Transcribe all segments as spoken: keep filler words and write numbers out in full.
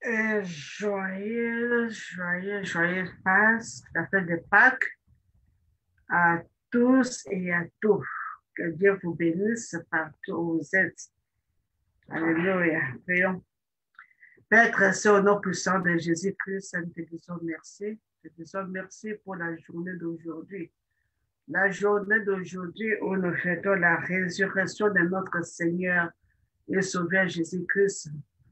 Euh, joyeux, joyeux, joyeux Pâques, la fête de Pâques à tous et à tous. Que Dieu vous bénisse partout où vous êtes. Alléluia. Prions. Père très saint, au nom puissant de Jésus-Christ, nous te disons merci. Nous te disons merci pour la journée d'aujourd'hui. La journée d'aujourd'hui où nous fêtons la résurrection de notre Seigneur et Sauveur Jésus-Christ.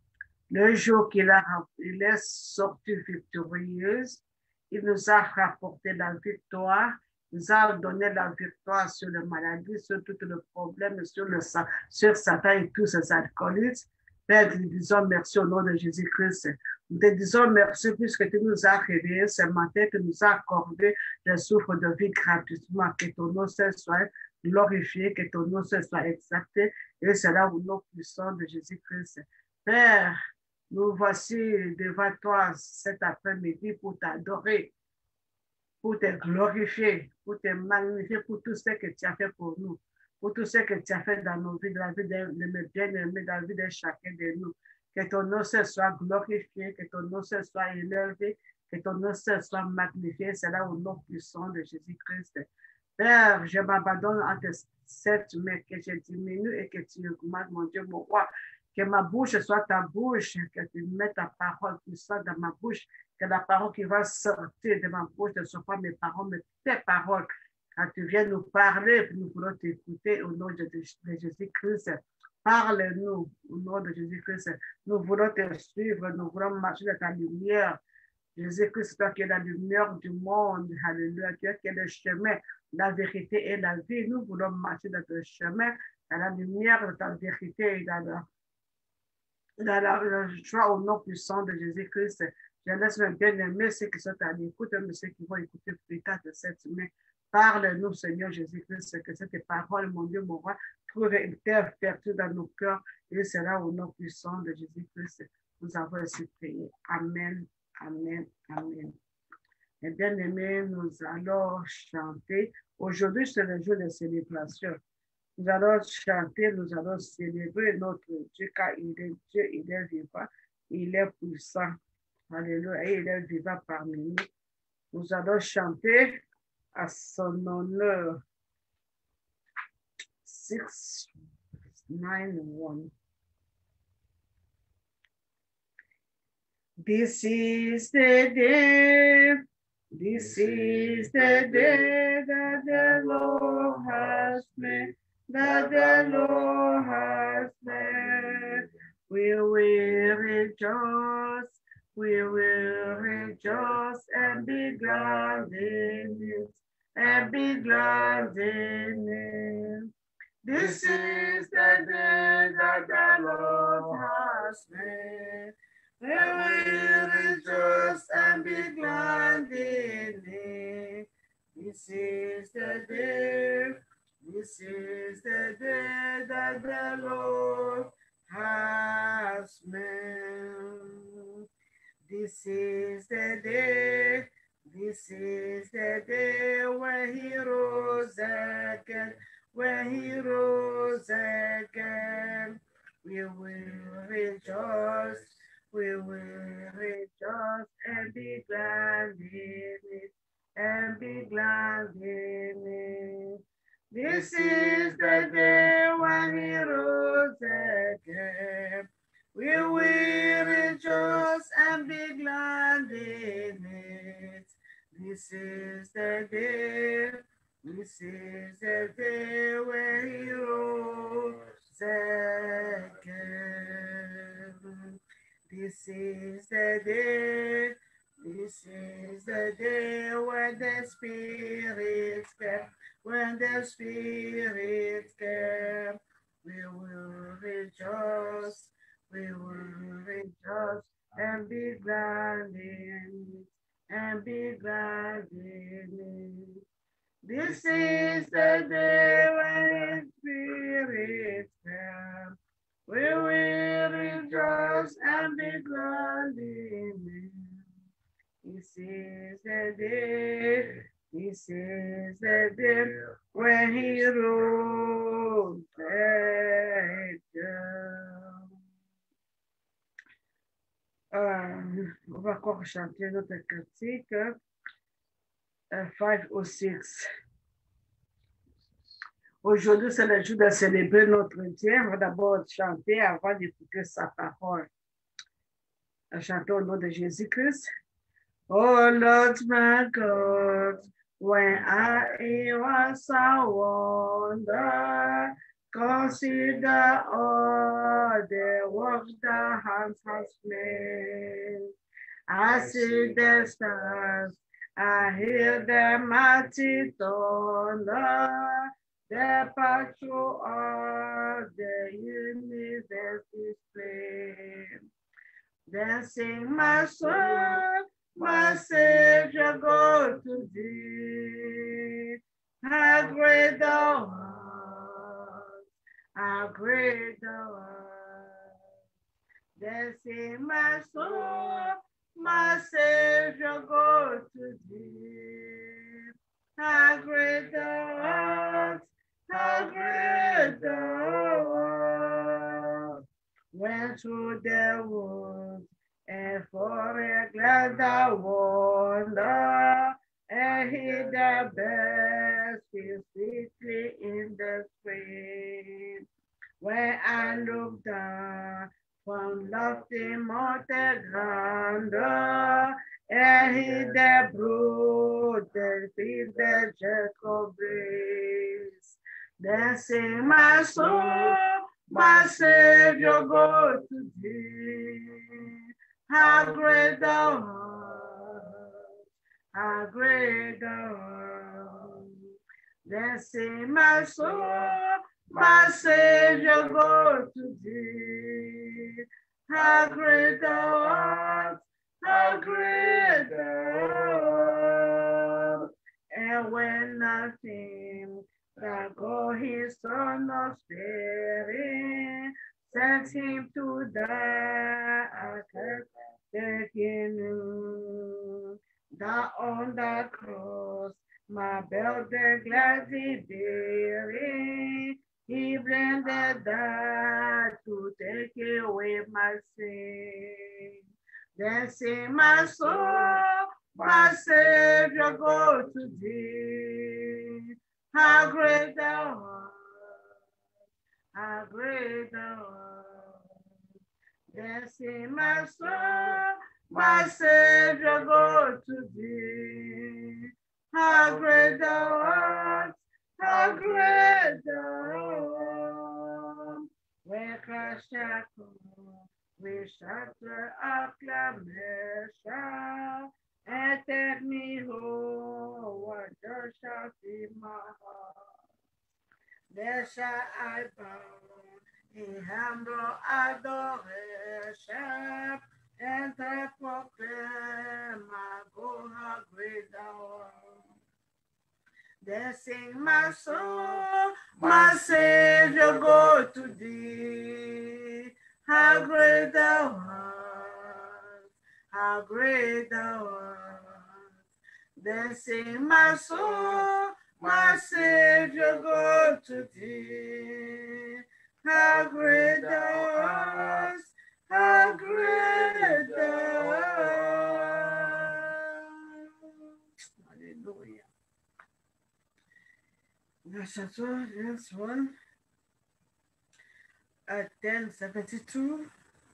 Le jour qu'il a, il est sorti victorieuse, il nous a rapporté la victoire, il nous a donné la victoire sur la maladie, sur tout le problème, sur, le, sur Satan et tous ses alcoolites. Père, nous disons merci au nom de Jésus-Christ. Nous te disons merci puisque tu nous as réveillés ce matin, que nous as accordé le souffle de vie gratuitement, que ton nom soit glorifié, que ton nom soit exalté, et c'est là au nom puissant de Jésus-Christ. Père, nous voici devant toi cet après-midi pour t'adorer, pour te glorifier, pour te magnifier pour tout ce que tu as fait pour nous, pour tout ce que tu as fait dans nos vies, dans la vie de, de mes bien-aimés, dans la vie de chacun de nous. Que ton nom soit glorifié, que ton nom soit élevé, que ton nom soit magnifié. C'est là au nom puissant de Jésus-Christ. Père, je m'abandonne entre cette main, que je diminue et que tu augmentes, mon Dieu, mon roi. Que ma bouche soit ta bouche, que tu mettes ta parole puissante dans ma bouche, que la parole qui va sortir de ma bouche ne soit pas mes paroles, mais tes paroles. Quand tu viens nous parler, nous voulons t'écouter au nom de, de Jésus-Christ. Parle-nous au nom de Jésus-Christ. Nous voulons te suivre, nous voulons marcher dans ta lumière. Jésus-Christ, toi qui es la lumière du monde, alléluia, toi qui es le chemin, la vérité et la vie. Nous voulons marcher dans ton chemin, dans la lumière de ta vérité et dans la dans la joie au nom puissant de Jésus-Christ. Je laisse mes bien-aimés, ceux qui sont à l'écoute, mais ceux qui vont écouter plus tard de cette semaine. Parle-nous, Seigneur Jésus-Christ, que cette parole, mon Dieu, mon roi, trouve une terre fertile dans nos cœurs, et c'est là au nom puissant de Jésus-Christ. Nous avons ainsi prié. Amen, amen, amen. Mes bien-aimés, nous allons chanter. Aujourd'hui, c'est le jour de célébration. Nous allons chanter, nous allons célébrer notre Dieu, car il est Dieu, il est vivant, il est puissant. Alléluia, et il est vivant parmi nous. Nous allons chanter à son honneur. six, nine, one. This is the day, this is the day that the Lord has made. That the Lord has made. We will rejoice, we will rejoice and be glad in it, and be glad in it. This is the day that the Lord has made. We will rejoice and be glad in it. This is the day. This is the day that the Lord has made. This is the day, this is the day when he rose again, when he rose again. We will rejoice, we will rejoice and be glad in it, and be glad in it. This is the day when he rose again. We will rejoice and be glad in it. This is the day, this is the day when he rose again. This is the day, this is the day when the Spirit came. When the Spirit came, we will rejoice, we will rejoice and be glad in it, and be glad in it. This is the day when the Spirit came. We will rejoice and be glad in it. This is the day. This is the day when he rose again. Euh, on va encore chanter notre cantique. Euh, five ou six. Aujourd'hui, c'est le jour de célébrer notre Dieu. On va d'abord chanter avant d'écouter sa parole. Chantons au nom de Jésus-Christ. Oh Lord my God, when I was a wonder, consider all the work the hands has made. I see the stars, I hear the mighty thunder, the patrol of the universe display. Then sing my soul, my Savior, go to thee. How great thou art, how great thou art. Then sing my soul, my Savior, go to thee. How great thou art, how great thou art. Went through the woods and for a glad I wander and hid the best is secretly in the spring. When I looked down from lofty mountain grandeur and hid the brood that feed the Jacob breeze. Then sing my soul, my Savior, go to thee. How great thou art, how great thou art. Then sing my soul, my Savior, go to thee. How great thou art, how great thou art. And when nothing that God his son of sparing, sent him to die at the beginning. That on the cross, my burden gladly bearing, he blended that to take away my sin. Then sing my soul, my Savior, go to thee. How great thou art, how great thou art. Then sing my soul, my Savior, go to thee. How great thou art, how great thou art. When Christ shall come, we shatter acclamation and take me home, what there shall be my heart. There shall I bow in humble adoration and I proclaim my God, how great thou art. Then sing my soul, my Savior, go to thee. How great thou art, how great thou art. Then sing my soul, my Savior, go to thee. How great thou art, how great thou art. Hallelujah. La chanson, this one, at ten seventy-two.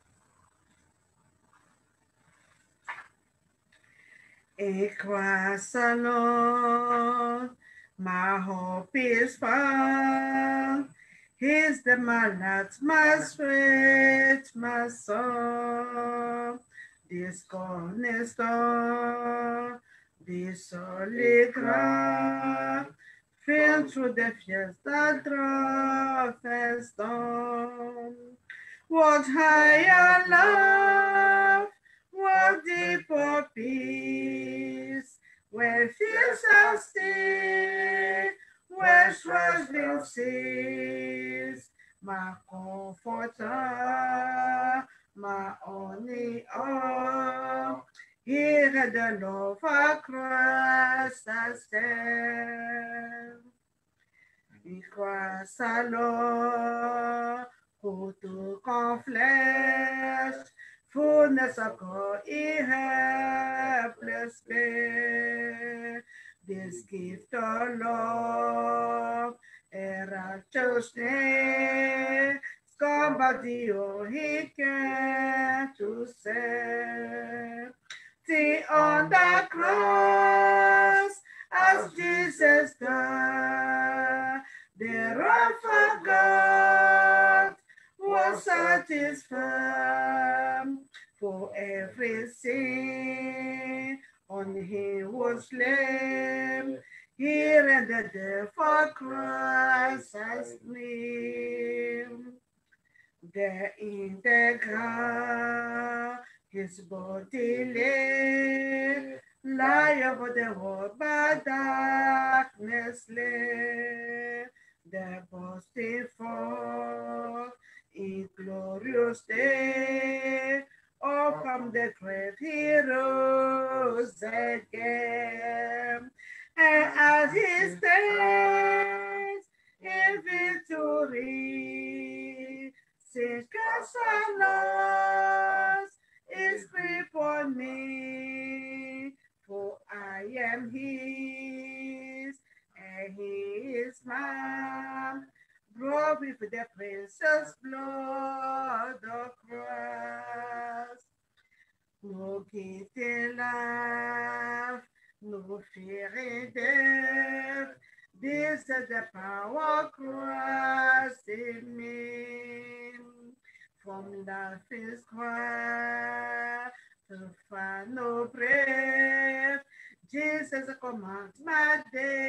Et crois alone, my hope is found. He's the man that my strength, my soul. This cornerstone, this solid ground, filled through the fears that draw and storm. What higher love, what deeper peace, where fears are still, where struggling cease, my comforter, my only all. Here at the love across the stand. Il croise alors, who took on flesh, fullness of God, helpless faith. This gift of love and righteousness, somebody oh he came to save. See on the cross as Jesus died, the wrath of God was satisfied. For every sin on him was laid. Here and the death for Christ has lived. There in the ground his body lay, lie over the world by darkness lay. The boasting forth in glorious day, oh, from the grave he rose again. And as he stands in victory, since God's loss is grip on me, for I am his and he is mine, brought with the precious blood of Christ. No guilty life, no fear in death. This is the power of Christ in me. From life is Christ to final breath. Jesus commands my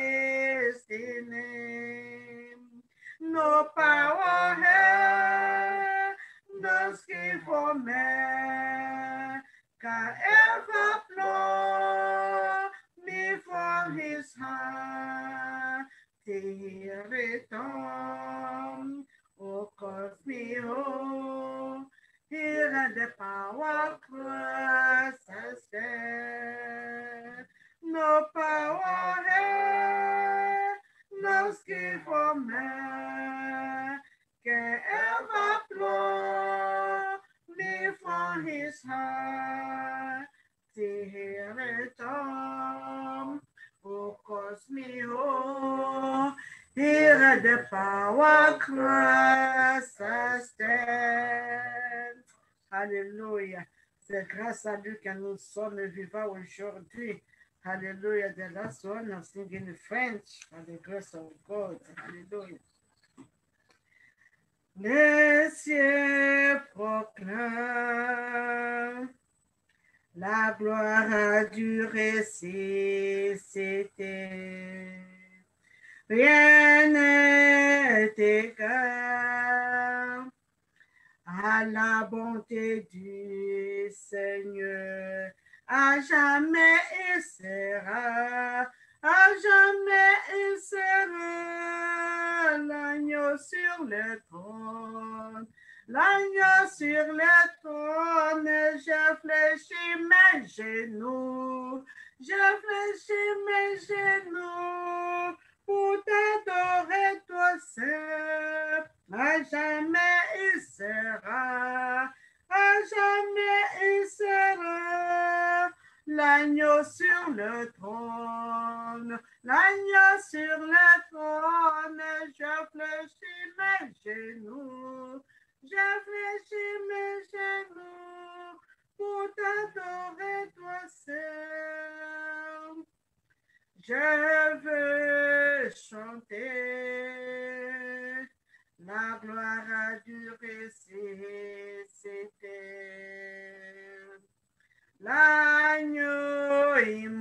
destiny. No power here, no scheme for man can ever blow me from his hand. Till he return, oh, calls me home. Here and the power of Christ has stand. No power here, no scheme for man can ever blow me from his hand. Till he return, oh, calls me home. Here at the power of Christ I stand. Alléluia. C'est grâce à lui que nous sommes vivants aujourd'hui. Hallelujah. The last one I'm singing in French by the grace of God. Hallelujah. Les cieux proclament la gloire du ressuscité. Rien n'est égal à la bonté du Seigneur. À jamais il sera, à jamais il sera l'agneau sur le trône. L'agneau sur le trône, je fléchis mes genoux, je fléchis mes genoux pour t'adorer toi seul. À jamais il sera, à jamais il sera l'agneau sur le trône, l'agneau sur le trône, je fléchis mes genoux, je fléchis mes genoux pour t'adorer toi seul. Je veux chanter la gloire du ressuscité. L'agneau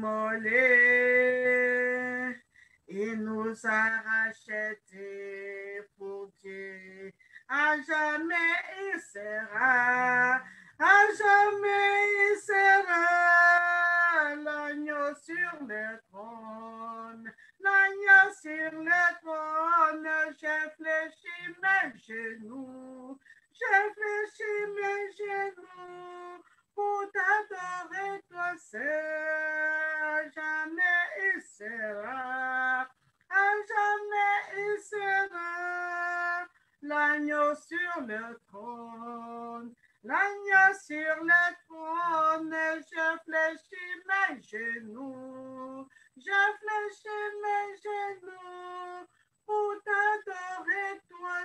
immolé, il nous a rachetés pour Dieu. À jamais il sera, à jamais il sera l'agneau sur le trône, l'agneau sur le trône. Je fléchis mes genoux, je fléchis mes genoux pour t'adorer toi seul. Jamais il sera, à jamais il sera l'agneau sur le trône, l'agneau sur le fléchis mes genoux, je fléchis mes genoux pour t'adorer toi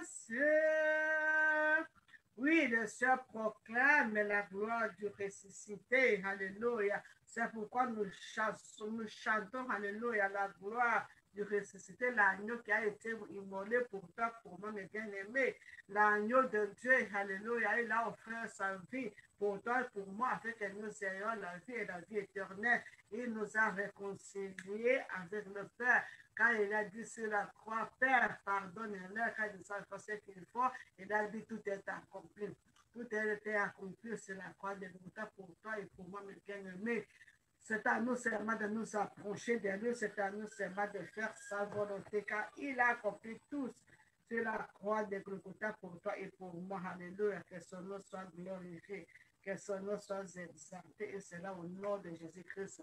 seul. Oui, le ciel proclame la gloire du ressuscité. Alléluia. C'est pourquoi nous, chassons, nous chantons, alléluia, la gloire du ressuscité, l'agneau qui a été immolé pour toi, pour moi, mes bien-aimés. L'agneau de Dieu, alléluia, il a offert sa vie pour toi et pour moi, afin que nous ayons la vie et la vie éternelle. Il nous a réconciliés avec le Père. Quand il a dit sur la croix, Père, pardonne-leur, quand ils savent ce qu'il faut, il a dit tout est accompli. Tout a été accompli sur la croix de Golgotha pour toi et pour moi, mes bien-aimés. C'est à nous seulement de nous approcher de lui, c'est à nous seulement de faire sa volonté, car il a accompli tout sur la croix de Golgotha pour toi et pour moi. Alléluia, que son nom soit glorifié, que son nom soit exalté, et cela au nom de Jésus-Christ.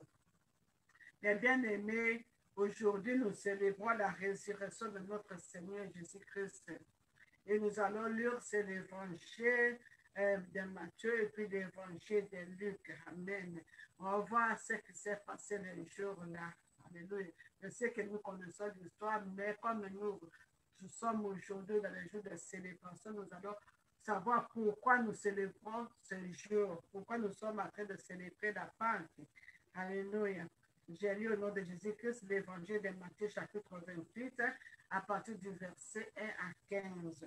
Mes bien-aimés, aujourd'hui nous célébrons la résurrection de notre Seigneur Jésus-Christ. Et nous allons lire c'est l'évangile euh, de Matthieu et puis l'évangile de Luc. Amen. On va voir ce qui s'est passé les jours-là. Alléluia. Je sais que nous connaissons l'histoire, mais comme nous, nous sommes aujourd'hui dans les jours de célébration, nous allons savoir pourquoi nous célébrons ce jour, pourquoi nous sommes en train de célébrer la Pâque. Alléluia. J'ai lu au nom de Jésus-Christ l'évangile de Matthieu chapitre vingt-huit à partir du verset un à quinze.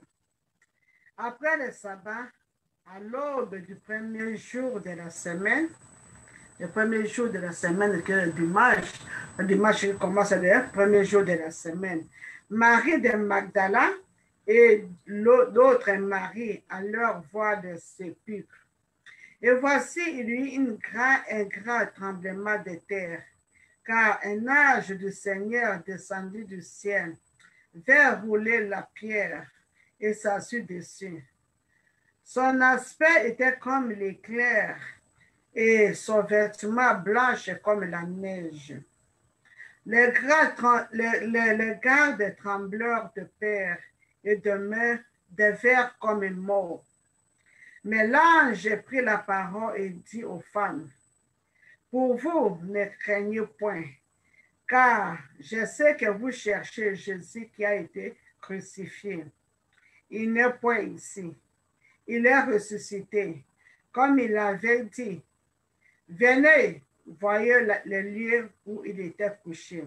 Après le sabbat, à l'aube du premier jour de la semaine, le premier jour de la semaine, que le dimanche, le dimanche commence le premier jour de la semaine, Marie de Magdala et l'autre Marie allèrent voir le sépulcre. Et voici, il y eut une grand, un grand tremblement de terre, car un ange du Seigneur descendit du ciel, vint rouler la pierre et s'assit dessus. Son aspect était comme l'éclair et son vêtement blanche comme la neige. Les gardes tremblèrent de peur et de main devinrent comme morts. Mais l'ange prit la parole et dit aux femmes, pour vous, ne craignez point, car je sais que vous cherchez Jésus qui a été crucifié. Il n'est point ici. Il est ressuscité, comme il avait dit. Venez, voyez le lieu où il était couché.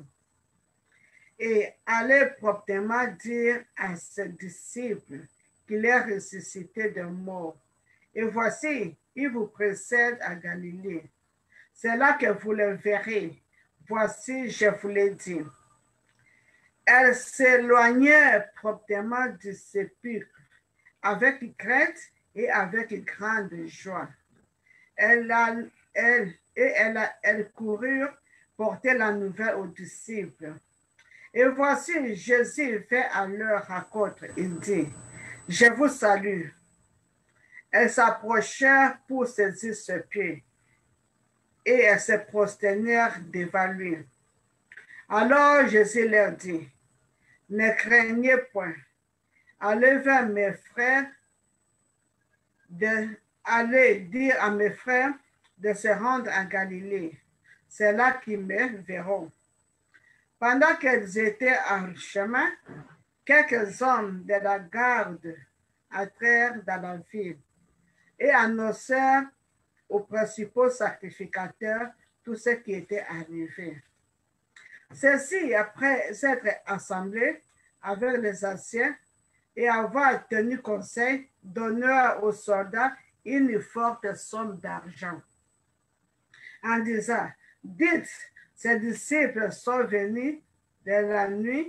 Et allez promptement dire à ses disciples qu'il est ressuscité de mort. Et voici, il vous précède à Galilée. C'est là que vous le verrez. Voici, je vous l'ai dit. Elle s'éloignait promptement du sépulcre avec crainte et avec grande joie. Elle, a, elle, et elle, a, elle courut porter la nouvelle aux disciples. Et voici, Jésus fait à leur rencontre. Il dit, je vous salue. Elle s'approchait pour saisir ses pieds. Et elles se prosternèrent devant lui. Alors Jésus leur dit, ne craignez point, allez vers mes frères, de, allez dire à mes frères de se rendre en Galilée. C'est là qu'ils me verront. Pendant qu'elles étaient en chemin, quelques hommes de la garde entrèrent dans la ville et annoncèrent aux principaux sacrificateurs tout ce qui était arrivé. Ceux-ci, après s'être assemblés avec les anciens et avoir tenu conseil, donnèrent aux soldats une forte somme d'argent, en disant, dites, ces disciples sont venus de la nuit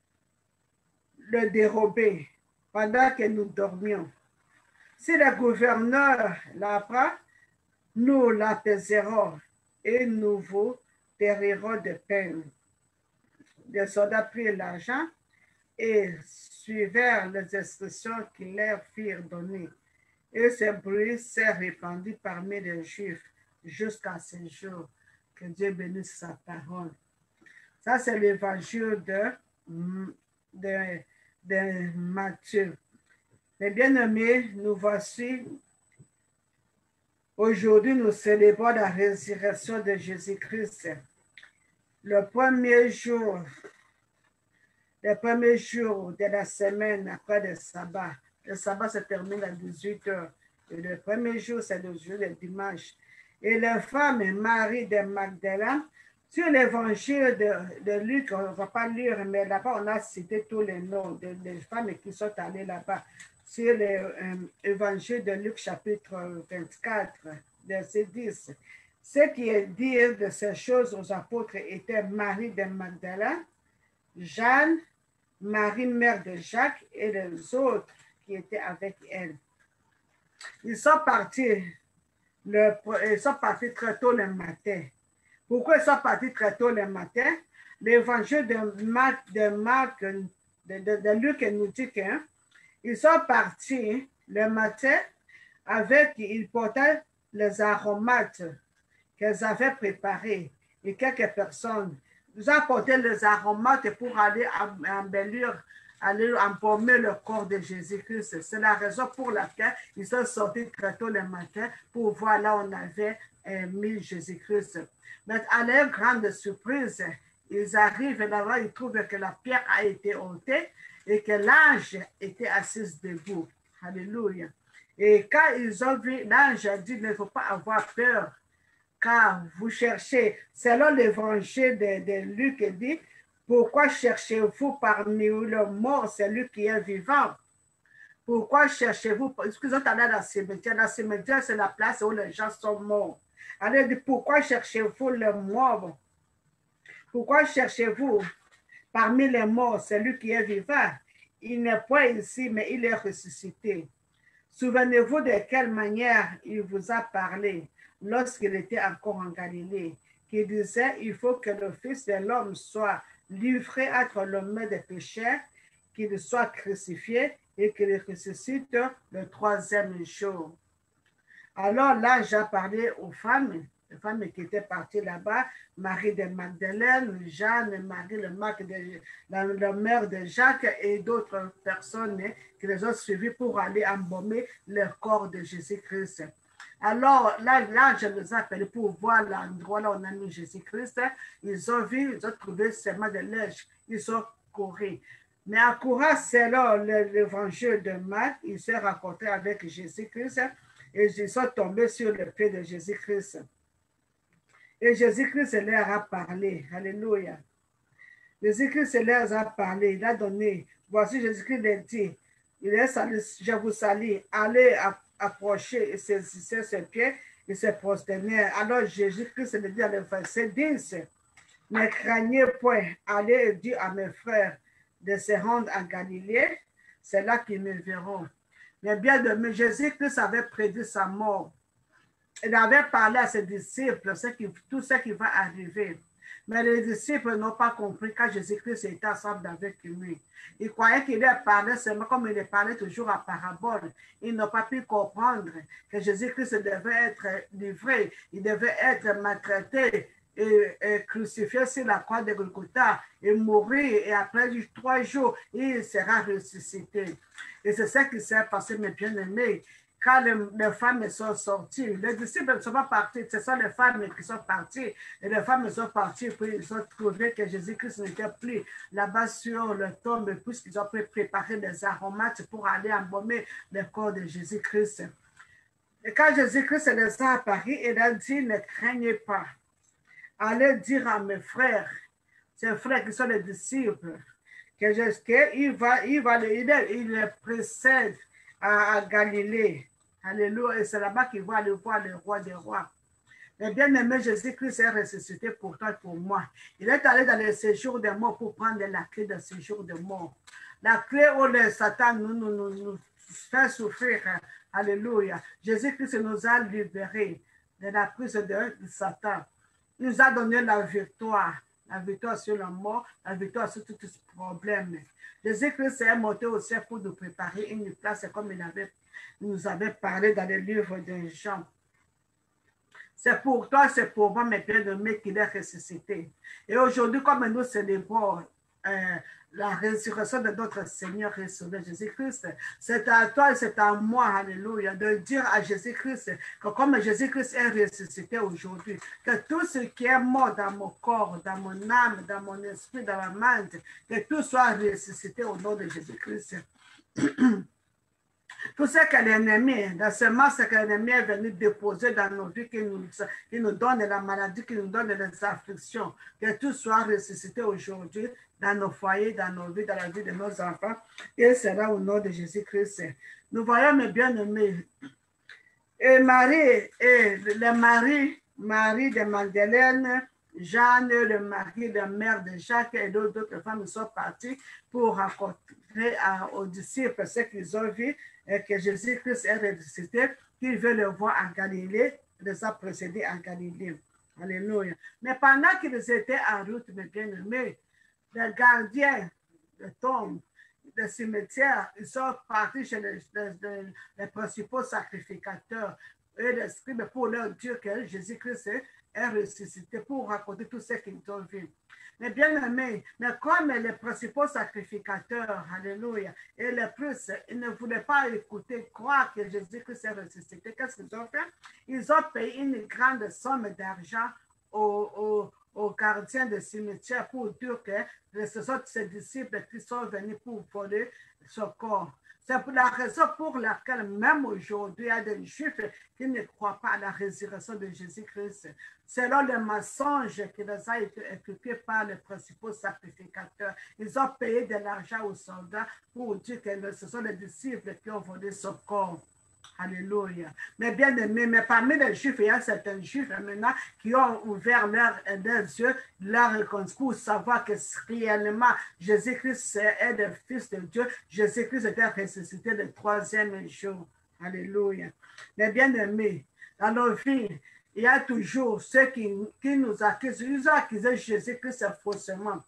le dérober pendant que nous dormions. Si le gouverneur l'apprend, nous l'apaiserons et nous vous périrons de peine. Les soldats prirent l'argent et suivirent les instructions qu'ils leur firent donner. Et ce bruit s'est répandu parmi les Juifs jusqu'à ce jour. Que Dieu bénisse sa parole. Ça, c'est l'évangile de, de, de Matthieu. Mes bien-aimés, nous voici Aujourd'hui, nous célébrons la résurrection de Jésus-Christ. Le premier jour, le premier jour de la semaine après le sabbat. Le sabbat se termine à dix-huit heures. Et le premier jour, c'est le jour du dimanche. Et les femmes Marie de Magdala, sur l'évangile de, de Luc, on ne va pas lire, mais là-bas, on a cité tous les noms des de femmes qui sont allées là-bas. Sur l'évangile de Luc, chapitre vingt-quatre, verset dix. Ce qui est dit de ces choses aux apôtres était Marie de Magdala, Jeanne, Marie, mère de Jacques, et les autres qui étaient avec elle. Ils sont partis, le, ils sont partis très tôt le matin. Pourquoi ils sont partis très tôt le matin? L'évangile de Marc, de, Marc, de, de, de Luc nous dit qu'ils sont partis le matin avec, ils portaient les aromates qu'elles avaient préparés et quelques personnes. Ils ont apporté les aromates pour aller embellir, aller embaumer le corps de Jésus-Christ. C'est la raison pour laquelle ils sont sortis très tôt le matin pour voir là où on avait mis Jésus-Christ. Mais à leur grande surprise, ils arrivent là-bas, ils trouvent que la pierre a été ôtée et que l'ange était assis debout. Alléluia. Et quand ils ont vu, l'ange a dit, il ne faut pas avoir peur, car vous cherchez, selon l'évangile de, de Luc, il dit, pourquoi cherchez-vous parmi les morts celui qui est vivant? Pourquoi cherchez-vous, excusez-moi, dans le cimetière, le cimetière, c'est la place où les gens sont morts. Alors, il dit, pourquoi cherchez-vous les morts? Pourquoi cherchez-vous parmi les morts celui qui est vivant? Il n'est pas ici, mais il est ressuscité. Souvenez-vous de quelle manière il vous a parlé lorsqu'il était encore en Galilée, qui disait, il faut que le Fils de l'homme soit livré entre les mains des pécheurs, qu'il soit crucifié et qu'il ressuscite le troisième jour. Alors là, j'ai parlé aux femmes, les femmes qui étaient parties là-bas, Marie de Magdalene, Jeanne, Marie, le, Marc de, la, la mère de Jacques et d'autres personnes qui les ont suivies pour aller embaumer le corps de Jésus-Christ. Alors là, l'ange les a appelés pour voir l'endroit là où on a mis Jésus-Christ. Ils ont vu, ils ont trouvé seulement de l'âge. Ils ont couru. Mais en courant selon l'évangile de Marc, ils se rencontrés avec Jésus-Christ et ils sont tombés sur le pied de Jésus-Christ. Et Jésus-Christ leur a parlé. Alléluia. Jésus-Christ leur a parlé. Il a donné. Voici Jésus-Christ leur dit, il est salut, je vous salue. Allez approcher et saisissez ses pieds et se prosterner. Alors Jésus-Christ leur dit à le verset dix, ne craignez point, allez dire à mes frères de se rendre en Galilée, c'est là qu'ils me verront. Mais bien de Jésus-Christ avait prédit sa mort. Il avait parlé à ses disciples ce qui, tout ce qui va arriver. Mais les disciples n'ont pas compris quand Jésus-Christ était ensemble avec lui. Ils croyaient qu'il parlait seulement comme il parlait toujours à parabole. Ils n'ont pas pu comprendre que Jésus-Christ devait être livré, il devait être maltraité et, et crucifié sur la croix de Golgotha et mourir. Et après trois jours, il sera ressuscité. Et c'est ça qui s'est passé, mes bien-aimés. Quand les, les femmes sont sorties, les disciples ne sont pas partis, ce sont les femmes qui sont parties. Et les femmes sont parties, puis ils ont trouvé que Jésus-Christ n'était plus là-bas sur le tombe, puisqu'ils ont préparé des aromates pour aller embaumer le corps de Jésus-Christ. Et quand Jésus-Christ les a apparus, il a dit, ne craignez pas. Allez dire à mes frères, ces frères qui sont les disciples, que je, qu'il va, il va, il, il les précède à, à Galilée. Alléluia. Et c'est là-bas qu'il va aller voir le roi des rois. Mais bien aimé, Jésus-Christ est ressuscité pour toi et pour moi. Il est allé dans le séjour des morts pour prendre la clé de séjour des morts. La clé où le Satan nous, nous, nous, nous fait souffrir. Alléluia. Jésus-Christ nous a libérés de la prise de, de Satan. Il nous a donné la victoire. La victoire sur la mort, la victoire sur tous ces problèmes. Jésus-Christ est monté au ciel pour nous préparer une place comme il avait, nous avait parlé dans le livre de Jean. C'est pour toi, c'est pour moi, mes bien-aimés, qu'il est ressuscité. Et aujourd'hui, comme nous célébrons euh, la résurrection de notre Seigneur et Sauveur Jésus-Christ. C'est à toi et c'est à moi, alléluia, de dire à Jésus-Christ que comme Jésus-Christ est ressuscité aujourd'hui, que tout ce qui est mort dans mon corps, dans mon âme, dans mon esprit, dans ma mente, que tout soit ressuscité au nom de Jésus-Christ. Tout ce que l'ennemi, dans ce masque que l'ennemi est venu déposer dans nos vies, qui nous, qui nous donne la maladie, qui nous donne les afflictions, que tout soit ressuscité aujourd'hui dans nos foyers, dans nos vies, dans la vie de nos enfants, et sera au nom de Jésus-Christ. Nous voyons mes bien-aimés. Et Marie, et le mari, Marie de Magdalene, Jeanne, le mari, la mère de Jacques et d'autres femmes sont partis pour raconter aux disciples ce qu'ils ont vu et que Jésus-Christ est ressuscité, qu'ils veulent le voir en Galilée, les a précédés en Galilée. Alléluia. Mais pendant qu'ils étaient en route, mes bien-aimés, les gardiens de tombes, des cimetières, ils sont partis chez les, les, les, les principaux sacrificateurs et les scribes pour leur dire que Jésus-Christ est est ressuscité, pour raconter tout ce qu'ils ont vu. Mais bien aimé, mais comme les principaux sacrificateurs, alléluia, et les priests, ils ne voulaient pas écouter, croire que Jésus-Christ est ressuscité, qu'est-ce qu'ils ont fait? Ils ont payé une grande somme d'argent aux, aux, aux gardiens de cimetière pour dire que ce sont ces disciples qui sont venus pour voler ce corps. C'est pour la raison pour laquelle même aujourd'hui, il y a des Juifs qui ne croient pas à la résurrection de Jésus-Christ. Selon le mensonge qui les a été inculqué par les principaux sacrificateurs, ils ont payé de l'argent aux soldats pour dire que ce sont les disciples qui ont volé ce corps. Alléluia. Mais bien aimé, mais parmi les Juifs, il y a certains Juifs maintenant qui ont ouvert leurs, leurs yeux, leur pour savoir que réellement Jésus-Christ est le Fils de Dieu. Jésus-Christ était ressuscité le troisième jour. Alléluia. Mais bien aimé, dans nos vies, il y a toujours ceux qui, qui nous accusent. Ils ont accusé Jésus-Christ faussement.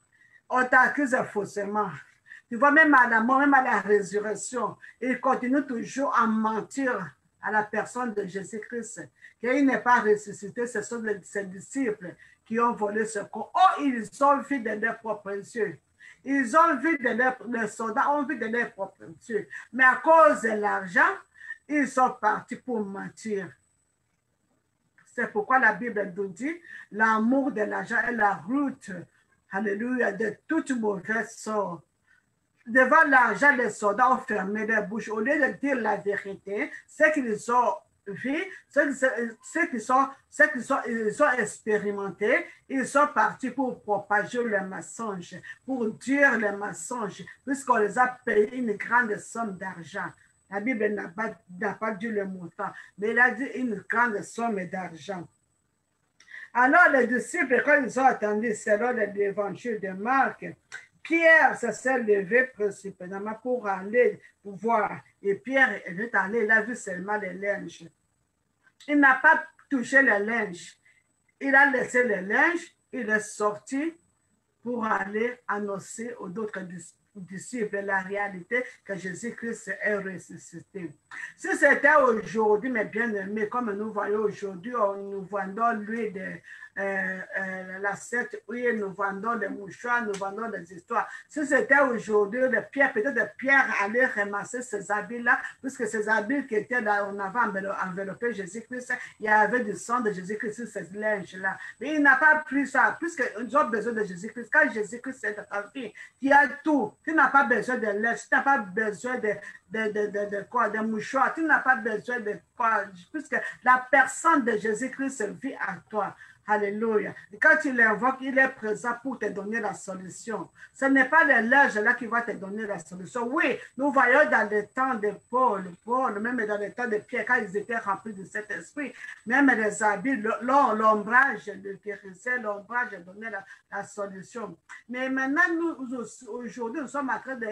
On t'accuse faussement. Tu vois, même à la mort, même à la résurrection, il continue toujours à mentir à la personne de Jésus-Christ, qu'il n'est pas ressuscité, ce sont ses disciples qui ont volé ce corps. Oh, ils ont vu de leurs propres yeux. Ils ont vu de leurs, les soldats ont vu de leurs propres yeux. Mais à cause de l'argent, ils sont partis pour mentir. C'est pourquoi la Bible nous dit, l'amour de l'argent est la route, alléluia, de toute mauvaise sorte. Devant l'argent, les soldats ont fermé leur bouche. Au lieu de dire la vérité, ce qu'ils ont vu, ce qu'ils sont, ce qu'ils sont, ils ont expérimenté, ils sont partis pour propager le mensonge, pour dire le mensonge, puisqu'on les a payé une grande somme d'argent. La Bible n'a pas, n'a pas dit le montant, mais il a dit une grande somme d'argent. Alors les disciples, quand ils ont attendu, selon l'évangile de Marc, Pierre se s'est levé précipitamment pour aller pour voir. Et Pierre est allé, il a vu seulement les linges. Il n'a pas touché les linges. Il a laissé les linges, il est sorti pour aller annoncer aux autres disciples la réalité que Jésus-Christ est ressuscité. Si c'était aujourd'hui, mes bien-aimés, comme nous voyons aujourd'hui, nous vendons l'huile de Euh, euh, la secte, oui, nous vendons des mouchoirs, nous vendons des histoires. Si c'était aujourd'hui, de Pierre, peut-être de Pierre allait ramasser ces habits-là, puisque ces habits qui étaient là, on avait enveloppé Jésus-Christ, il y avait du sang de Jésus-Christ sur ces linges-là. Mais il n'a pas pris ça, puisqu'ils ont besoin de Jésus-Christ. Quand Jésus-Christ est dans ta vie, tu as tout. Tu n'as pas besoin de linge, tu n'as pas besoin de, de, de, de, de quoi, de mouchoirs, tu n'as pas besoin de quoi, puisque la personne de Jésus-Christ vit à toi. Alléluia. Et quand tu l'invoques, il est présent pour te donner la solution. Ce n'est pas le linge là qui va te donner la solution. Oui, nous voyons dans le temps de Paul, Paul, même dans le temps de Pierre, quand ils étaient remplis de cet esprit, même les habits, l'ombrage de guérissait, l'ombrage donnait la, la solution. Mais maintenant, nous, aujourd'hui, nous sommes en train de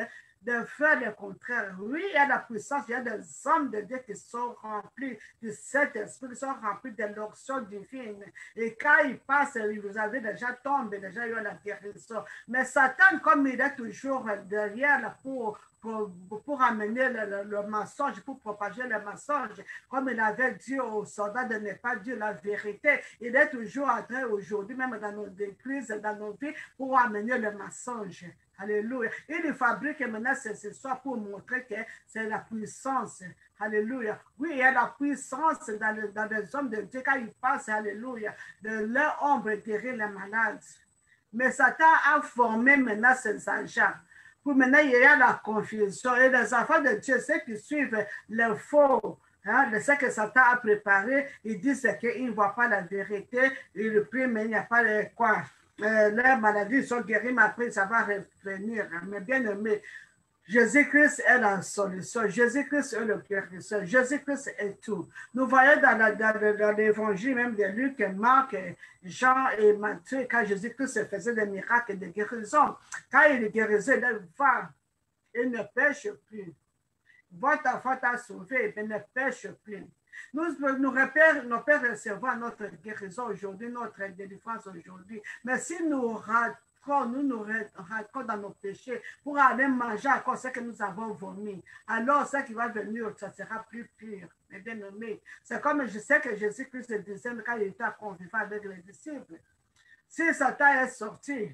de faire le contraire. Oui, il y a la puissance, il y a des hommes de Dieu qui sont remplis de cet esprit, qui sont remplis de l'onction divine. Et quand ils passent, vous avez déjà tombé, déjà eu la guérison. Mais Satan, comme il est toujours derrière là, pour pour, pour amener le, le, le, mensonge, pour propager le mensonge, comme il avait dit aux soldats de ne pas dire la vérité. Il est toujours en train aujourd'hui, même dans nos églises, dans nos vies, pour amener le mensonge. Alléluia. Il fabrique maintenant ce soir pour montrer que c'est la puissance. Alléluia. Oui, il y a la puissance dans, le, dans les hommes de Dieu quand ils passent, alléluia, de leur ombre guérir les malades. Mais Satan a formé maintenant ses agents. Pour maintenant, il y a la confusion. Et les enfants de Dieu, ceux qui suivent le faux, hein, ce que Satan a préparé, ils disent qu'ils ne voient pas la vérité, ils le prient, mais il n'y a pas de quoi. Euh, leurs maladies sont guéries, mais après, ça va revenir. Mais bien aimé, Jésus-Christ est la solution. Jésus-Christ est le guérisseur. Jésus-Christ est tout. Nous voyons dans, la, dans, dans l'évangile même de Luc, Marc, Jean et Matthieu, quand Jésus-Christ faisait des miracles et des guérisons, quand il guérissait, il va, il ne pêche plus. Votre enfant t'a sauvé, il ne pêche plus. Nous, nous repères, nos pères recevoir notre guérison aujourd'hui, notre délivrance aujourd'hui. Mais si nous ratons, nous nous rentrons dans nos péchés pour aller manger encore ce que nous avons vomi, alors ce qui va venir, ça sera plus pur. Mais bien aimé, c'est comme je sais que Jésus-Christ disait quand il était convivé avec les disciples. Si Satan est sorti,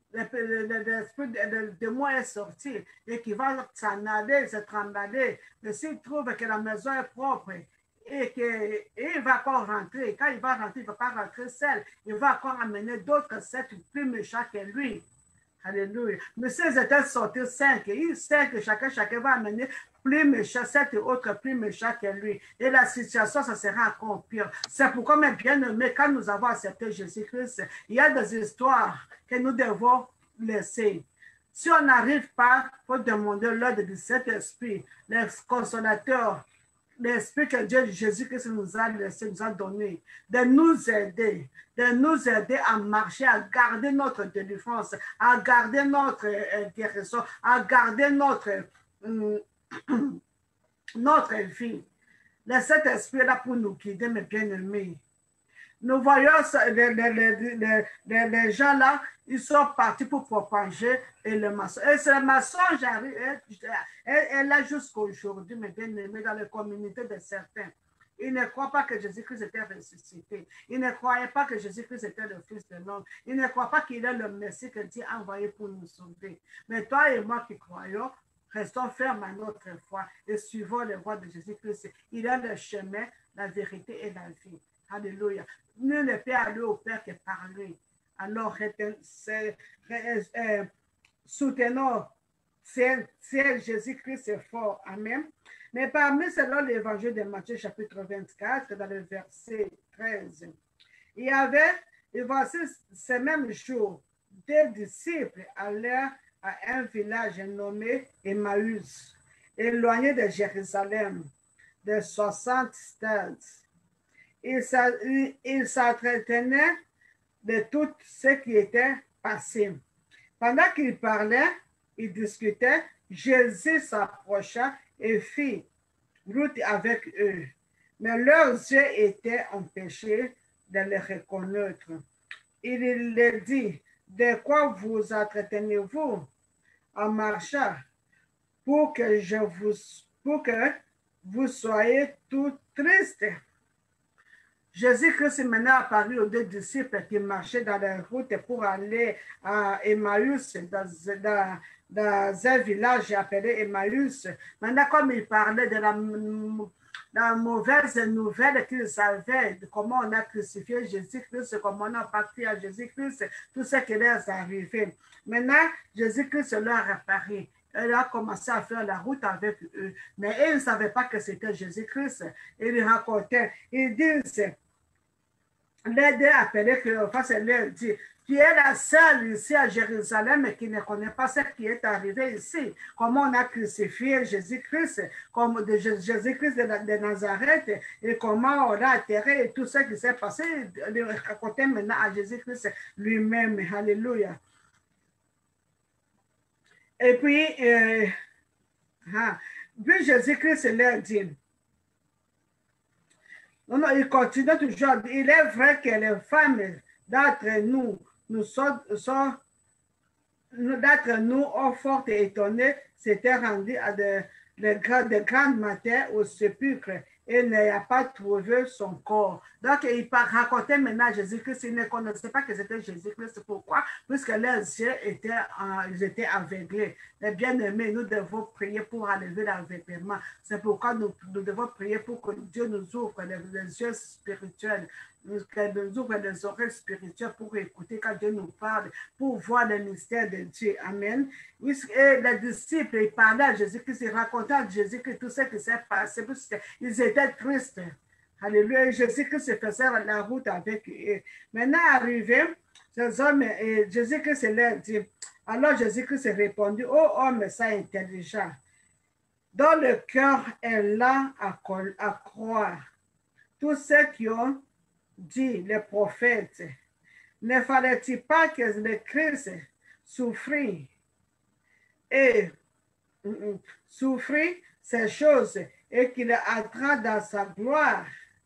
l'esprit de, de moi est sorti et qu'il va s'en aller, se trembler, mais s'il trouve que la maison est propre, et qu'il va encore rentrer. Quand il va rentrer, il ne va pas rentrer seul. Il va encore amener d'autres sept plus méchants que lui. Alléluia. Mais s'ils étaient sortis cinq, il sait que chacun, chacun va amener plus méchants, sept autres plus méchants que lui. Et la situation, ça sera encore pire. C'est pourquoi, mes bien-aimés, quand nous avons accepté Jésus-Christ, il y a des histoires que nous devons laisser. Si on n'arrive pas, il faut demander l'ordre de cet esprit, les consolateurs, l'esprit que Dieu, Jésus-Christ nous a laissé, nous a donné, de nous aider, de nous aider à marcher, à garder notre délivrance, à garder notre euh, guérison, à garder notre, euh, notre vie. Laissez cet esprit-là pour nous guider, mes bien-aimés. Nous voyons les, les, les, les, les gens là, ils sont partis pour propager et le mensonge. Et ce mensonge est là jusqu'aujourd'hui, mais bien aimé, dans les communautés de certains. Ils ne croient pas que Jésus-Christ était ressuscité. Ils ne croyaient pas que Jésus-Christ était le Fils de l'homme. Ils ne croient pas qu'il est le Messie que Dieu a envoyé pour nous sauver. Mais toi et moi qui croyons, restons fermes à notre foi et suivons les voies de Jésus-Christ. Il est le chemin, la vérité et la vie. Alléluia. Nul ne peut aller au Père que par lui. Alors, soutenons si Jésus-Christ est fort. Amen. Mais parmi selon l'évangile de Matthieu, chapitre vingt-quatre, dans le verset treize, il y avait, et voici ce même jour, des disciples allèrent à un village nommé Emmaüs, éloigné de Jérusalem, de soixante stades. Il s'entretenait de tout ce qui était passé. Pendant qu'il parlait, il discutait, Jésus s'approcha et fit route avec eux. Mais leurs yeux étaient empêchés de le reconnaître. Il leur dit, de quoi vous entretenez-vous en marchant pour que, je vous, pour que vous soyez tous tristes? Jésus-Christ est maintenant apparu aux deux disciples qui marchaient dans la route pour aller à Emmaüs, dans, dans, dans un village appelé Emmaüs. Maintenant, comme il parlait de la, la mauvaise nouvelle qu'ils savaient, de comment on a crucifié Jésus-Christ, comment on a parti à Jésus-Christ, tout ce qui leur est arrivé. Maintenant, Jésus-Christ leur a apparu. Elle a commencé à faire la route avec eux. Mais ils ne savaient pas que c'était Jésus-Christ. Ils racontaient, ils disent, les deux appelaient Cléophas et leur dit, tu es la seule ici à Jérusalem qui ne connaît pas ce qui est arrivé ici. Comment on a crucifié Jésus-Christ, comme de Jésus-Christ de, de Nazareth, et comment on l'a enterré et tout ce qui s'est passé. Ils racontaient maintenant à Jésus-Christ lui-même. Alléluia. Et puis, euh, Ah. Puis Jésus-Christ leur dit, non, non, il continue toujours, il est vrai que les femmes d'entre nous, nous sommes, sont, d'être nous ont fort étonné, s'était rendu à de, de, de grandes matins au sépulcre et n'a pas trouvé son corps. Donc, il racontait maintenant à Jésus-Christ, il ne connaissait pas que c'était Jésus-Christ. Pourquoi? Puisque leurs yeux étaient, euh, ils étaient aveuglés. Les bien-aimés, nous devons prier pour enlever l'aveuglement. C'est pourquoi nous, nous devons prier pour que Dieu nous ouvre les, les yeux spirituels, qu'elle nous ouvre les oreilles spirituelles pour écouter quand Dieu nous parle, pour voir le mystère de Dieu. Amen. Et les disciples, ils parlaient à Jésus-Christ, ils racontaient à Jésus-Christ tout ce qui s'est passé, parce qu'ils étaient tristes. Alléluia. Jésus-Christ faisait la route avec eux. Maintenant, arrivé, ces hommes, et Jésus-Christ leur dit, alors Jésus-Christ répondit, ô homme, ça intelligent, dont le cœur est là à, à croire. Tous ceux qui ont dit les prophètes, ne fallait-il pas que le Christ souffrit et mm, souffrit ces choses et qu'il entra dans sa gloire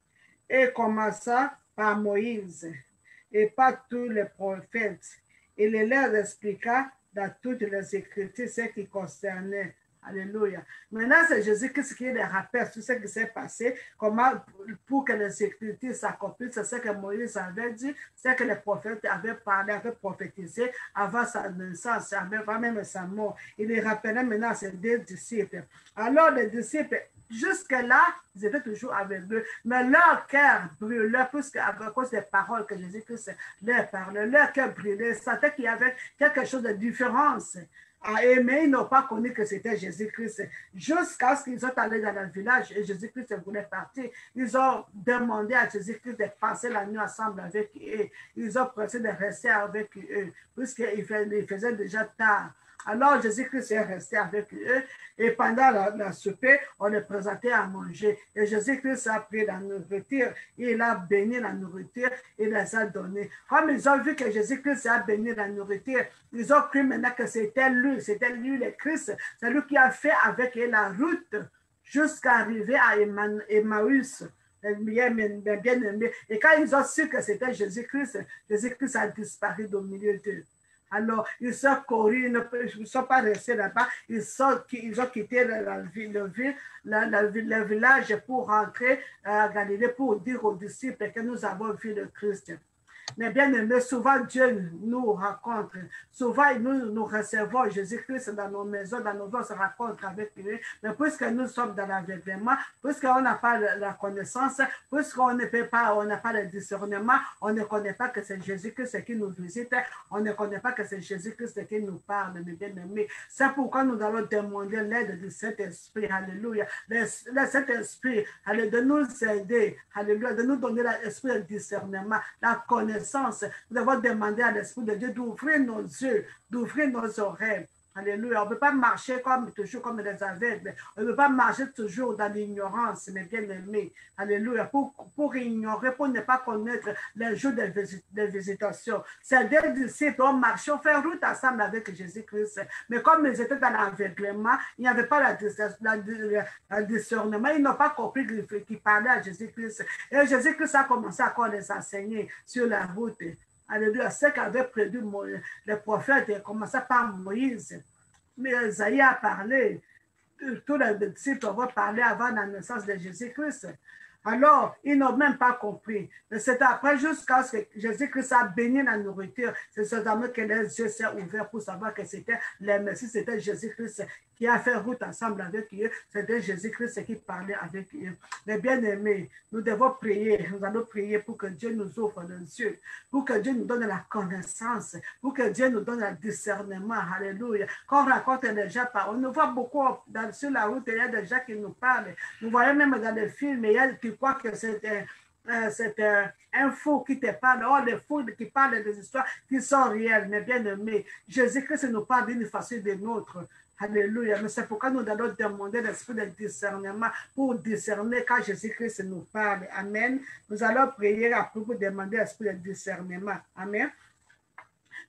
et commença par Moïse et par tous les prophètes. Il leur expliqua dans toutes les Écritures ce qui concernait. Alléluia. Maintenant, c'est Jésus-Christ qui les rappelle tout ce qui s'est passé, comment pour que les Écritures s'accomplissent, c'est ce que Moïse avait dit, ce que les prophètes avaient parlé, avaient prophétisé avant sa naissance, avant même sa mort. Il les rappelait maintenant à ses deux disciples. Alors, les disciples, jusque-là, ils étaient toujours avec eux, mais leur cœur brûlait, puisque à cause des paroles que Jésus-Christ leur parlait, leur cœur brûlait, ils sentaient qu'il y avait quelque chose de différence. Ah, mais ils n'ont pas connu que c'était Jésus-Christ. Jusqu'à ce qu'ils sont allés dans le village et Jésus-Christ voulait partir, ils ont demandé à Jésus-Christ de passer la nuit ensemble avec eux. Ils ont pressé de rester avec eux, puisqu'il faisait déjà tard. Alors Jésus-Christ est resté avec eux et pendant la, la souper, on les présentait à manger. Et Jésus-Christ a pris la nourriture, il a béni la nourriture, il les a donnés. Comme ils ont vu que Jésus-Christ a béni la nourriture, ils ont cru maintenant que c'était lui, c'était lui le Christ. C'est lui qui a fait avec eux la route jusqu'à arriver à Emmaüs. Bien aimé. Et quand ils ont su que c'était Jésus-Christ, Jésus-Christ a disparu au milieu d'eux. Alors, ils sont courus, ils ne sont pas restés là-bas, ils, ils ont quitté la, la, ville, la, la, le village pour rentrer à Galilée pour dire aux disciples que nous avons vu le Christ. Mais bien aimé, souvent Dieu nous rencontre. Souvent nous, nous recevons Jésus-Christ dans nos maisons, dans nos vies, on se rencontre avec lui. Mais puisque nous sommes dans l'aveuglement, puisqu'on n'a pas la connaissance, puisqu'on ne peut pas, on n'a pas le discernement, on ne connaît pas que c'est Jésus-Christ qui nous visite, on ne connaît pas que c'est Jésus-Christ qui nous parle, mes bien-aimés. C'est pourquoi nous allons demander l'aide du Saint-Esprit, alléluia. Le, le Saint-Esprit, de nous aider, alléluia, de nous donner l'esprit de discernement, la connaissance. Nous devons demander à l'Esprit de Dieu d'ouvrir nos yeux, d'ouvrir nos oreilles. Alléluia. On ne peut pas marcher comme toujours comme des aveugles. On ne peut pas marcher toujours dans l'ignorance, mes bien-aimés. Alléluia. Pour, pour ignorer, pour ne pas connaître les jours de, visit, de visitation. Ces deux disciples ont marché, ont fait route ensemble avec Jésus-Christ. Mais comme ils étaient dans l'aveuglement, il n'y avait pas la, la, la, la discernement. Ils n'ont pas compris qu'ils parlaient à Jésus-Christ. Et Jésus-Christ a commencé à les enseigner sur la route. Alléluia. Ce qu'avait prédit le prophète, commençait par Moïse. Mais Isaïe a parlé. Tous les disciples vont parler avant la naissance de Jésus-Christ. Alors, ils n'ont même pas compris. Mais c'est après, jusqu'à ce que Jésus-Christ a béni la nourriture, c'est seulement que les yeux s'est ouverts pour savoir que c'était le Messie, c'était Jésus-Christ qui a fait route ensemble avec eux. C'était Jésus-Christ qui parlait avec eux. Les bien-aimés, nous devons prier. Nous allons prier pour que Dieu nous ouvre les yeux, pour que Dieu nous donne la connaissance, pour que Dieu nous donne le discernement. Alléluia. Quand on raconte les gens, on nous voit beaucoup dans, sur la route, il y a des gens qui nous parlent. Nous voyons même dans les films, il y a qui croient que c'est un, euh, un, un fou qui te parle. Oh, les fous qui parlent des histoires qui sont réelles, mais bien aimés. Jésus-Christ nous parle d'une façon ou d'une autre. Alléluia. Mais c'est pourquoi nous allons demander l'esprit de discernement pour discerner quand Jésus-Christ nous parle. Amen. Nous allons prier après pour demander l'esprit de discernement. Amen.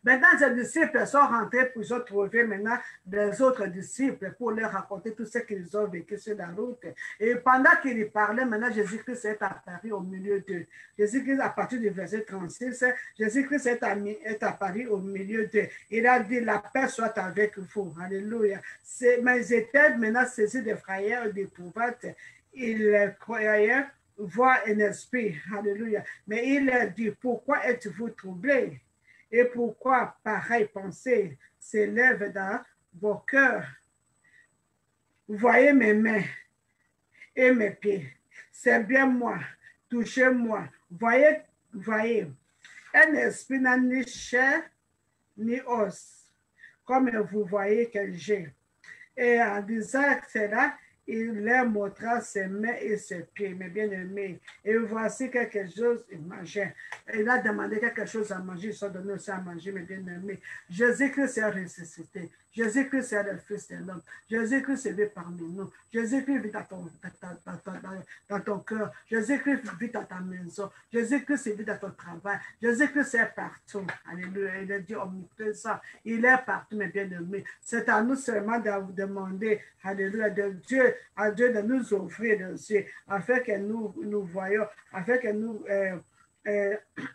Maintenant, ces disciples sont rentrés pour se trouver maintenant des autres disciples pour leur raconter tout ce qu'ils ont vécu sur la route. Et pendant qu'ils y parlaient, maintenant, Jésus-Christ est apparu au milieu d'eux. Jésus-Christ, à partir du verset trente-six, Jésus-Christ est, est apparu au milieu d'eux. Il a dit, la paix soit avec vous. Alléluia. Mais ils étaient maintenant saisis de frayeur et d'épouvante. Ils croyaient voir un esprit. Alléluia. Mais il a dit, pourquoi êtes-vous troublés? Et pourquoi pareille pensée s'élève dans vos cœurs? Vous voyez mes mains et mes pieds. C'est bien moi. Touchez-moi. Voyez, voyez. Un esprit n'a ni chair ni os, comme vous voyez que j'ai. Et en disant cela, il leur montra ses mains et ses pieds, mes bien-aimés. Et voici quelque chose, il mangeait. Il a demandé quelque chose à manger, ils sont donnés aussi à manger, mes bien-aimés. Jésus-Christ est ressuscité. Jésus-Christ est le Fils de l'homme. Jésus-Christ est venu parmi nous. Jésus-Christ vit dans ton, dans, dans, dans, dans ton cœur. Jésus-Christ vit dans ta maison. Jésus-Christ vit dans ton travail. Jésus-Christ est partout. Alléluia. Il est dit omniprésent. Il est partout, mes bien-aimés. C'est à nous seulement de vous demander, alléluia, de Dieu, à Dieu de nous ouvrir les yeux, afin que nous, nous voyons, afin que nous... Euh, euh,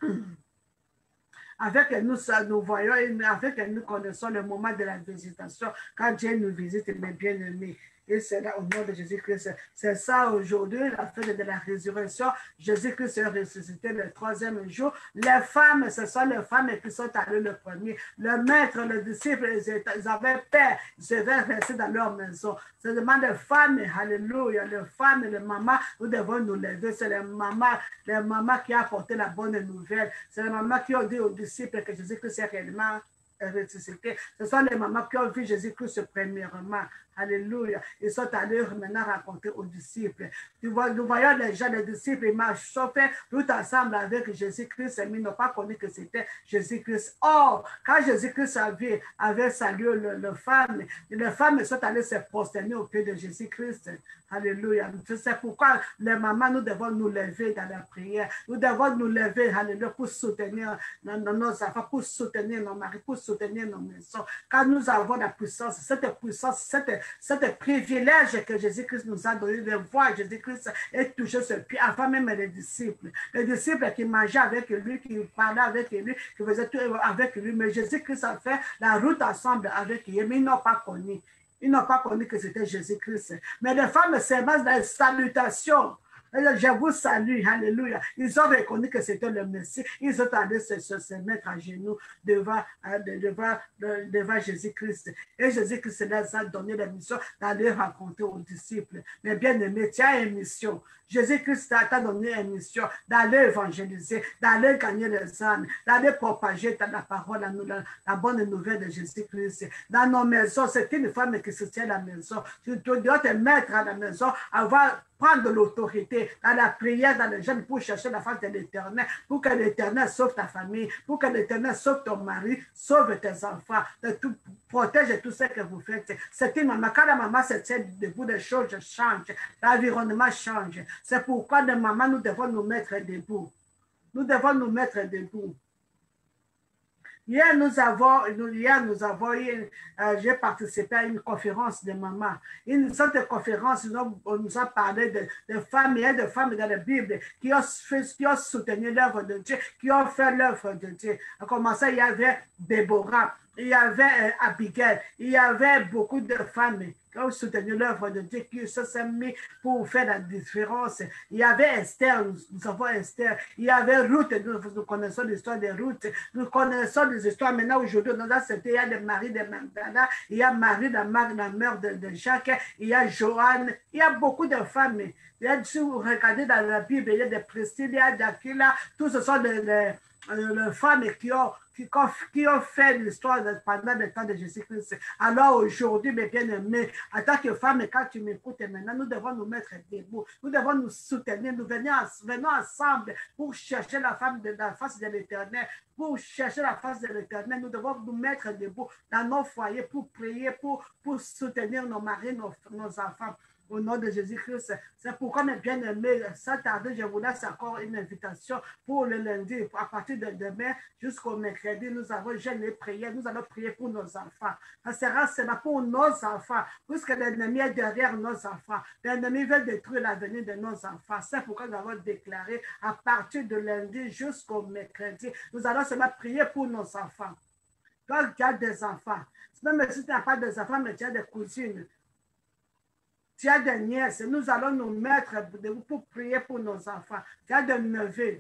Avec que nous, nous voyons, avec que nous connaissons le moment de la visitation, quand Dieu nous visite, mes bien-aimés. Et c'est là au nom de Jésus-Christ. C'est ça aujourd'hui, la fête de la résurrection. Jésus-Christ est ressuscité le troisième jour. Les femmes, ce sont les femmes qui sont allées le premier. Le maître, le disciple, ils avaient peur. Ils devaient rester dans leur maison. C'est le moment des femmes, alléluia, les femmes et les mamans, nous devons nous lever. C'est les mamans, les mamans qui ont apporté la bonne nouvelle. C'est les mamans qui ont dit aux disciples que Jésus-Christ est réellement ressuscité. Ce sont les mamans qui ont vu Jésus-Christ premièrement. Alléluia. Ils sont allés maintenant raconter aux disciples. Tu vois, nous voyons les gens, les disciples, ils marchent, chauffés tout ensemble avec Jésus-Christ, mais ils n'ont pas connu que c'était Jésus-Christ. Or, quand Jésus-Christ avait, avait salué le, le femme, les femmes sont allées se prosterner au pied de Jésus-Christ. Alléluia. C'est pourquoi les mamans, nous devons nous lever dans la prière. Nous devons nous lever, alléluia, pour soutenir nos, nos enfants, pour soutenir nos maris, pour soutenir nos maisons. Quand nous avons la puissance, cette puissance, cette Cet privilège que Jésus-Christ nous a donné de voir Jésus-Christ et toucher ce pied, avant même les disciples. Les disciples qui mangeaient avec lui, qui parlaient avec lui, qui faisaient tout avec lui. Mais Jésus-Christ a fait la route ensemble avec lui, mais ils n'ont pas connu. Ils n'ont pas connu que c'était Jésus-Christ. Mais les femmes servent dans les salutations. Je vous salue, alléluia. Ils ont reconnu que c'était le Messie. Ils ont allé se, se, se mettre à genoux devant, devant, devant Jésus-Christ. Et Jésus-Christ leur a donné la mission d'aller raconter aux disciples. Mais bien aimé, tu as une mission. Jésus-Christ t'a donné une mission d'aller évangéliser, d'aller gagner les âmes, d'aller propager la parole, la, la, la bonne nouvelle de Jésus-Christ. Dans nos maisons, c'est une femme qui se tient à la maison. Tu dois te mettre à la maison, avoir prendre l'autorité dans la prière, dans le jeûne pour chercher la face de l'Éternel, pour que l'Éternel sauve ta famille, pour que l'Éternel sauve ton mari, sauve tes enfants, de tout, protège tout ce que vous faites. C'est une maman. Quand la maman se tient debout, les choses changent, l'environnement change. C'est pourquoi les mamans, nous devons nous mettre debout. Nous devons nous mettre debout. Hier, nous avons, hier, nous avons eu, euh, j'ai participé à une conférence de mamans. Une sorte de conférence, nous, on nous a parlé de, de femmes et de femmes dans la Bible qui ont, fait, qui ont soutenu l'œuvre de Dieu, qui ont fait l'œuvre de Dieu. À commencer, il y avait Déborah, il y avait euh, Abigail, il y avait beaucoup de femmes qui ont soutenu l'œuvre de Dieu, qui se sont mis pour faire la différence. Il y avait Esther, nous, nous avons Esther, il y avait Ruth, nous, nous connaissons l'histoire de Ruth, nous connaissons les histoires maintenant aujourd'hui, dans la cité, il y a des maris de Magdala, il y a Marie, la, la mère de, de Jacques, il y a Joanne, il y a beaucoup de femmes. Il y a, si vous regardez dans la Bible, il y a des Priscilla, il y a d'Aquila, tous ce sont des, des, des femmes qui ont Qui, qui ont fait l'histoire pendant le temps de Jésus-Christ. Alors aujourd'hui, mes bien-aimés, en tant que femme, quand tu m'écoutes maintenant, nous devons nous mettre debout. Nous devons nous soutenir. Nous venons, venons ensemble pour chercher la femme de la face de l'Éternel. Pour chercher la face de l'Éternel, nous devons nous mettre debout dans nos foyers pour prier, pour, pour soutenir nos maris, nos, nos enfants. au nom de Jésus-Christ. C'est pourquoi, mes bien-aimés, sans tarder, je vous laisse encore une invitation pour le lundi. À partir de demain jusqu'au mercredi, nous avons jeûne et prière. Nous allons prier pour nos enfants. Ça sera cela pour nos enfants, puisque l'ennemi est derrière nos enfants. L'ennemi veut détruire l'avenir de nos enfants. C'est pourquoi nous avons déclaré à partir de lundi jusqu'au mercredi, nous allons seulement prier pour nos enfants. Quand tu as des enfants, même si tu n'as pas des enfants, mais tu as des cousines, tu as des nièces, nous allons nous mettre pour prier pour nos enfants. Tu as des neveux.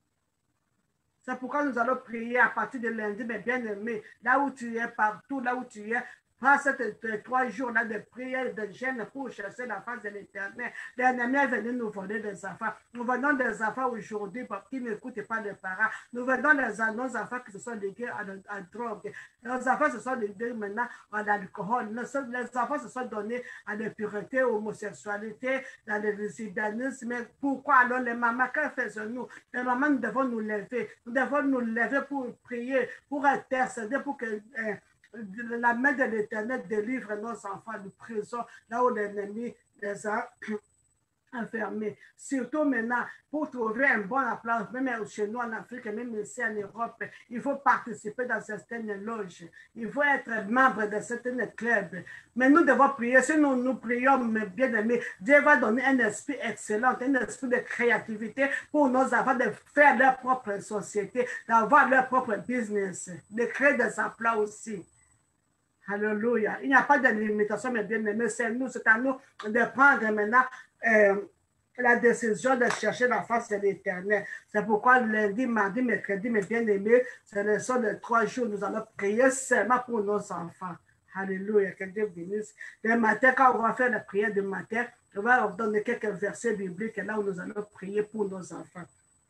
C'est pourquoi nous allons prier à partir de lundi, mes bien-aimés, là où tu es, partout, là où tu es. Prends ces trois jours-là de prière, de jeûne pour chercher la face de l'Éternel. L'ennemi est venu nous voler des enfants. Nous venons des enfants aujourd'hui qui n'écoutent pas les parents. Nous venons des nos enfants qui se sont ligués à la drogue. Nos enfants se sont ligués maintenant à l'alcool. Les enfants se sont donnés à l'impureté, à l'homosexualité, à le lesbianisme. Mais pourquoi alors les mamans, que faisons-nous? Les mamans, nous devons nous lever. Nous devons nous lever pour prier, pour intercéder, pour que... Euh, la main de l'Éternel délivre nos enfants de prison, là où l'ennemi les a enfermés. Surtout maintenant, pour trouver un bon emploi, même chez nous en Afrique, même ici en Europe, il faut participer dans certaines loges. Il faut être membre de certains clubs. Mais nous devons prier. Si nous nous prions, mes bien-aimés, Dieu va donner un esprit excellent, un esprit de créativité pour nos enfants de faire leur propre société, d'avoir leur propre business, de créer des emplois aussi. Alléluia. Il n'y a pas de limitation, mes bien-aimés. C'est nous, c'est à nous de prendre maintenant euh, la décision de chercher la face de l'Éternel. C'est pourquoi lundi, mardi, mercredi, mes bien-aimés, c'est le son de trois jours. Nous allons prier seulement pour nos enfants. Alléluia. Que Dieu bénisse. Le matin, quand on va faire la prière du matin, on va donner quelques versets bibliques là où nous allons prier pour nos enfants.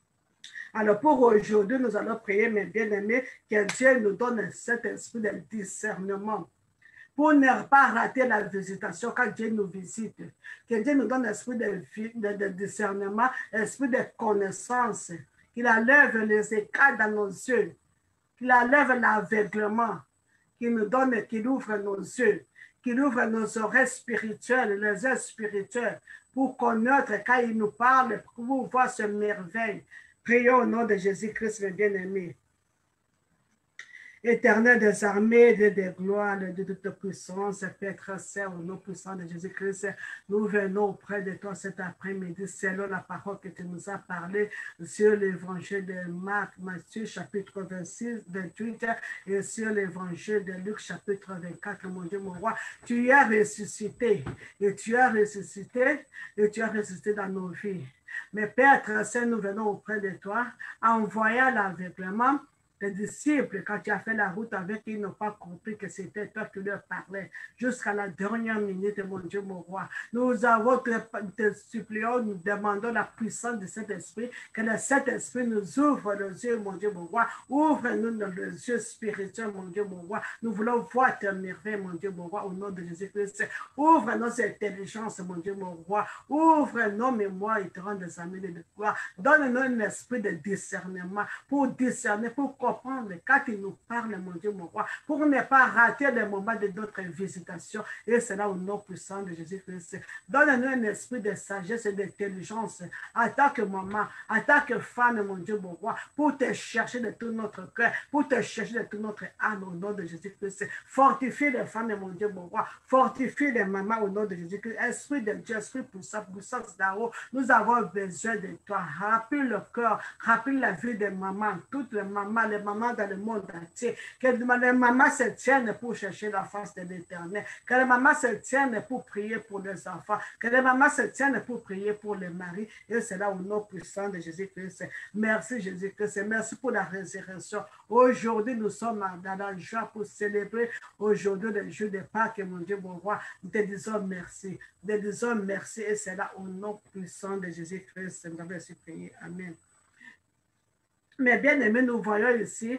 Alors pour aujourd'hui, nous allons prier, mes bien-aimés, que Dieu nous donne cet esprit de discernement pour ne pas rater la visitation quand Dieu nous visite. Que Dieu nous donne l'esprit de, de, de discernement, l'esprit de connaissance, qu'il enlève les écarts dans nos yeux, qu'il enlève l'aveuglement, qu'il nous donne, qu'il ouvre nos yeux, qu'il ouvre nos oreilles spirituelles, les yeux spirituels, pour connaître quand il nous parle, pour voir ce merveille. Prions au nom de Jésus-Christ, le bien-aimé. Éternel des armées, Dieu des gloires, de toute puissance, Père saint, au nom puissant de Jésus-Christ, nous venons auprès de toi cet après-midi, selon la parole que tu nous as parlé sur l'évangile de Marc, Matthieu, chapitre vingt-six, vingt-huit, et sur l'évangile de Luc, chapitre vingt-quatre, mon Dieu, mon roi. Tu as ressuscité, et tu as ressuscité, et tu as ressuscité dans nos vies. Mais Père très saint, nous venons auprès de toi, en voyant l'aveuglement, les disciples, quand tu as fait la route avec, ils n'ont pas compris que c'était toi qui leur parlais. Jusqu'à la dernière minute, mon Dieu, mon roi. Nous avons te, te supplions, nous demandons la puissance de cet esprit, que le Saint-Esprit nous ouvre les yeux, mon Dieu, mon roi. Ouvre-nous les yeux spirituels, mon Dieu, mon roi. Nous voulons voir tes merveilles, mon Dieu, mon roi, au nom de Jésus-Christ. Ouvre nos intelligences, mon Dieu, mon roi. Ouvre nos mémoires et te rends des amis de gloire. Donne-nous un esprit de discernement pour discerner, pour comprendre quand il nous parle, mon Dieu, mon roi, pour ne pas rater le moment de notre visitation. Et c'est là au nom puissant de Jésus-Christ. Donne-nous un esprit de sagesse et d'intelligence en tant que maman, en tant que femme, mon Dieu, mon roi, pour te chercher de tout notre cœur, pour te chercher de tout notre âme au nom de Jésus-Christ. Fortifie les femmes, mon Dieu, mon roi. Fortifie les mamans au nom de Jésus-Christ. Esprit de Dieu, esprit puissant, puissance d'Aro, nous avons besoin de toi. Remplis le cœur, remplis la vie des mamans, toutes les mamans, les mamans dans le monde entier. Que les mamans se tiennent pour chercher la face de l'Éternel. Que les mamans se tiennent pour prier pour les enfants. Que les mamans se tiennent pour prier pour les maris. Et c'est là au nom puissant de Jésus-Christ. Merci Jésus-Christ. Merci pour la résurrection. Aujourd'hui, nous sommes dans la joie pour célébrer aujourd'hui le jour de Pâques. Mon Dieu, mon roi, nous te disons merci. Nous te disons merci. Et c'est là au nom puissant de Jésus-Christ. Nous avons ainsi prié. Amen. Mais bien aimé, nous voyons ici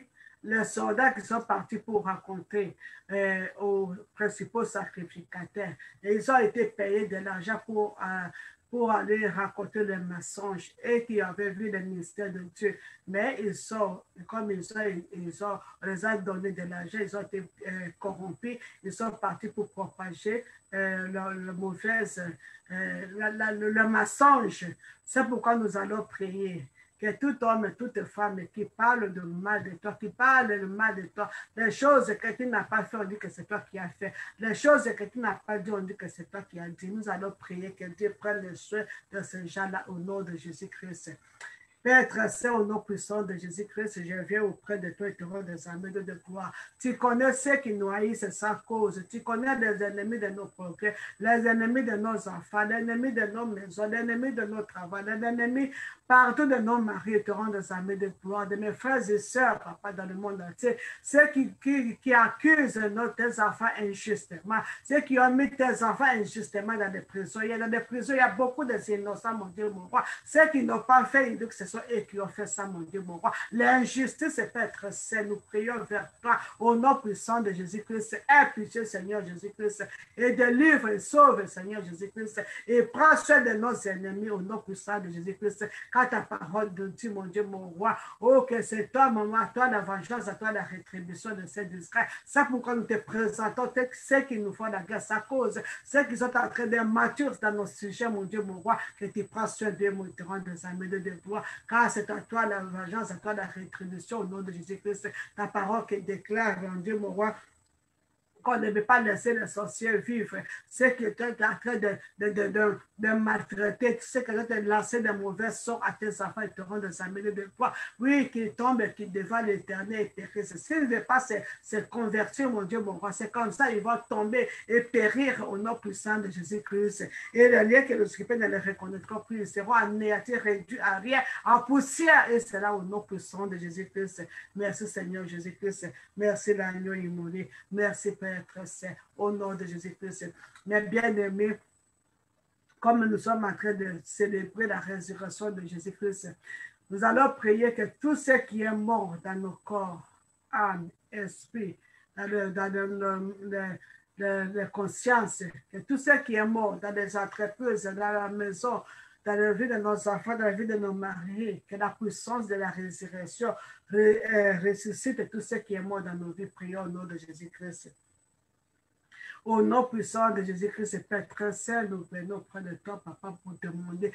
les soldats qui sont partis pour raconter euh, aux principaux sacrificateurs. Et ils ont été payés de l'argent pour, euh, pour aller raconter les mensonges et qui avaient vu le ministère de Dieu. Mais ils sont, comme ils ont, ils ont, on les a donné de l'argent, ils ont été euh, corrompus, ils sont partis pour propager euh, le, le mauvais, euh, la, la, le, le mensonge. C'est pourquoi nous allons prier. Que tout homme et toute femme qui parle de mal de toi, qui parle de mal de toi, les choses que tu n'as pas fait, on dit que c'est toi qui as fait. Les choses que tu n'as pas dit, on dit que c'est toi qui as dit. Nous allons prier que Dieu prenne le soin de ces gens-là au nom de Jésus-Christ. Père très saint, au nom puissant de Jésus-Christ, je viens auprès de toi et te rends des armées de gloire. Tu connais ceux qui nous haïssent sans cause. Tu connais les ennemis de nos progrès, les ennemis de nos enfants, les ennemis de nos maisons, les ennemis de nos travaux, les ennemis partout de nos maris et te rends des armées de gloire. De mes frères et sœurs, papa, dans le monde entier, ceux qui, qui, qui accusent nos, tes enfants injustement, ceux qui ont mis tes enfants injustement dans des prisons. Il y a dans des prisons, il y a beaucoup d'innocents, mon Dieu, mon roi. Ceux qui n'ont pas fait, ils disent que ce sont eux qui ont fait ça, mon Dieu, mon roi. L'injustice est être saint. Nous prions vers toi au nom puissant de Jésus-Christ. Aie pitié, Seigneur Jésus-Christ, et délivre et sauve, Seigneur Jésus-Christ, et prends soin de nos ennemis au nom puissant de Jésus-Christ. Quand ta parole de Dieu, mon Dieu, mon roi, oh, que c'est toi, maman, à toi la vengeance, à toi la rétribution de ces discrets. C'est pourquoi nous te présentons ceux qui nous font la guerre, sa cause, ceux qui sont en train de mature dans nos sujets, mon Dieu, mon roi, que tu prends soin d'eux, mon Dieu, des armées de devoir, car c'est à toi la vengeance, à toi la rétribution au nom de Jésus-Christ. Ta parole qui déclare, mon Dieu, mon roi, qu'on ne veut pas laisser les sorciers vivre. Ceux qui étaient en train de, de, de, de, de maltraiter, ceux qui ont de lancer des mauvais sorts à tes enfants et te rendre des armées de toi. Oui, qu'ils tombent et qu'ils devant l'éternel et périssent. S'ils ne veulent pas se, se convertir, mon Dieu, mon roi, c'est comme ça, ils vont tomber et périr au nom puissant de Jésus-Christ. Et le lien que le scripé ne les reconnaîtront plus, ils seront anéantis, réduits à rien, en poussière. Et c'est là au nom puissant de Jésus-Christ. Merci Seigneur Jésus-Christ. Merci l'agneau immolé. Merci Père très saint, au nom de Jésus-Christ. Mes bien-aimés, comme nous sommes en train de célébrer la résurrection de Jésus-Christ, nous allons prier que tout ce qui est mort dans nos corps, âme, esprit, dans le, dans le, le, le, le, le conscience, que tout ce qui est mort dans les entreprises, dans la maison, dans la vie de nos enfants, dans la vie de nos maris, que la puissance de la résurrection ressuscite tout ce qui est mort dans nos vies. Prions au nom de Jésus-Christ. Au nom puissant de Jésus-Christ, Père très saint, nous venons auprès de toi, Papa, pour demander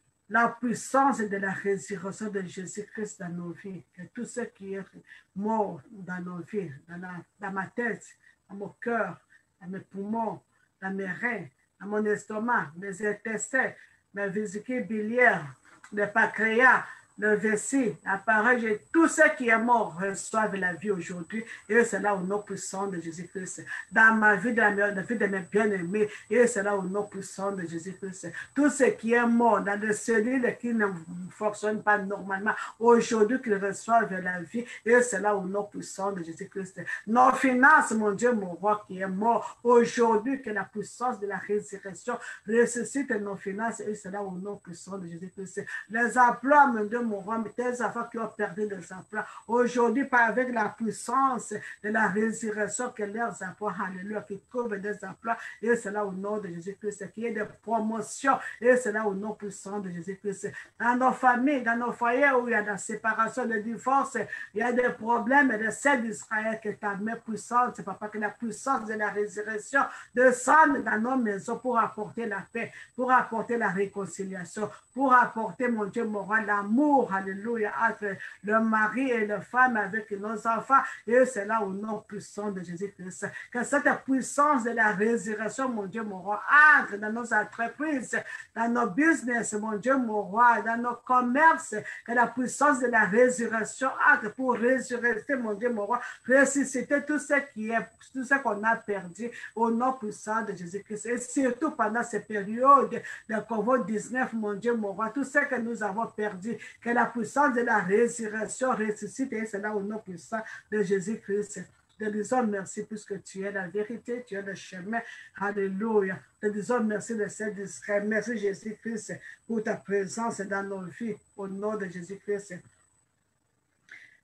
la puissance de la résurrection de Jésus-Christ dans nos vies. Que tout ce qui est mort dans nos vies, dans, la, dans ma tête, dans mon cœur, dans mes poumons, dans mes reins, dans mon estomac, mes intestins, mes vésicules biliaires, le pancréas, le vessie, la parole, tout ce qui est mort reçoivent la vie aujourd'hui. Et c'est là au nom puissant de Jésus-Christ. Dans ma vie, dans la vie de mes bien-aimés, et c'est là au nom puissant de Jésus-Christ. Tout ce qui est mort dans les cellules qui ne fonctionnent pas normalement, aujourd'hui qu'ils reçoivent la vie. Et c'est là au nom puissant de Jésus-Christ. Nos finances, mon Dieu, mon roi qui est mort, aujourd'hui que la puissance de la résurrection ressuscite nos finances. Et c'est là au nom puissant de Jésus-Christ. Les emplois, mon Dieu, mon roi, tes enfants qui ont perdu des emplois. Aujourd'hui, par avec la puissance de la résurrection que leurs emplois, alléluia, qui trouvent des emplois, et c'est là au nom de Jésus-Christ, qu'il y ait des promotions, et c'est là au nom puissant de Jésus-Christ. Dans nos familles, dans nos foyers où il y a la séparation, le divorce, il y a des problèmes, et des celles d'Israël, que ta main puissante, papa, que la puissance de la résurrection descende dans nos maisons pour apporter la paix, pour apporter la réconciliation, pour apporter, mon Dieu, mon roi, l'amour, alléluia, entre le mari et la femme avec nos enfants. Et c'est là au nom puissant de Jésus-Christ. Que cette puissance de la résurrection, mon Dieu, mon roi, entre dans nos entreprises, dans nos business, mon Dieu, mon roi, dans nos commerces. Que la puissance de la résurrection entre pour résurrecter, mon Dieu, mon roi, ressusciter tout ce qui est, tout ce qu'on a perdu au nom puissant de Jésus-Christ. Et surtout pendant ces périodes de covid dix-neuf, mon Dieu, mon roi, tout ce que nous avons perdu, que la puissance de la résurrection ressuscite, et c'est là au nom puissant de Jésus-Christ. Te disons merci puisque tu es la vérité, tu es le chemin. Alléluia. Te disons merci de cette discret. Merci Jésus-Christ pour ta présence dans nos vies. Au nom de Jésus-Christ.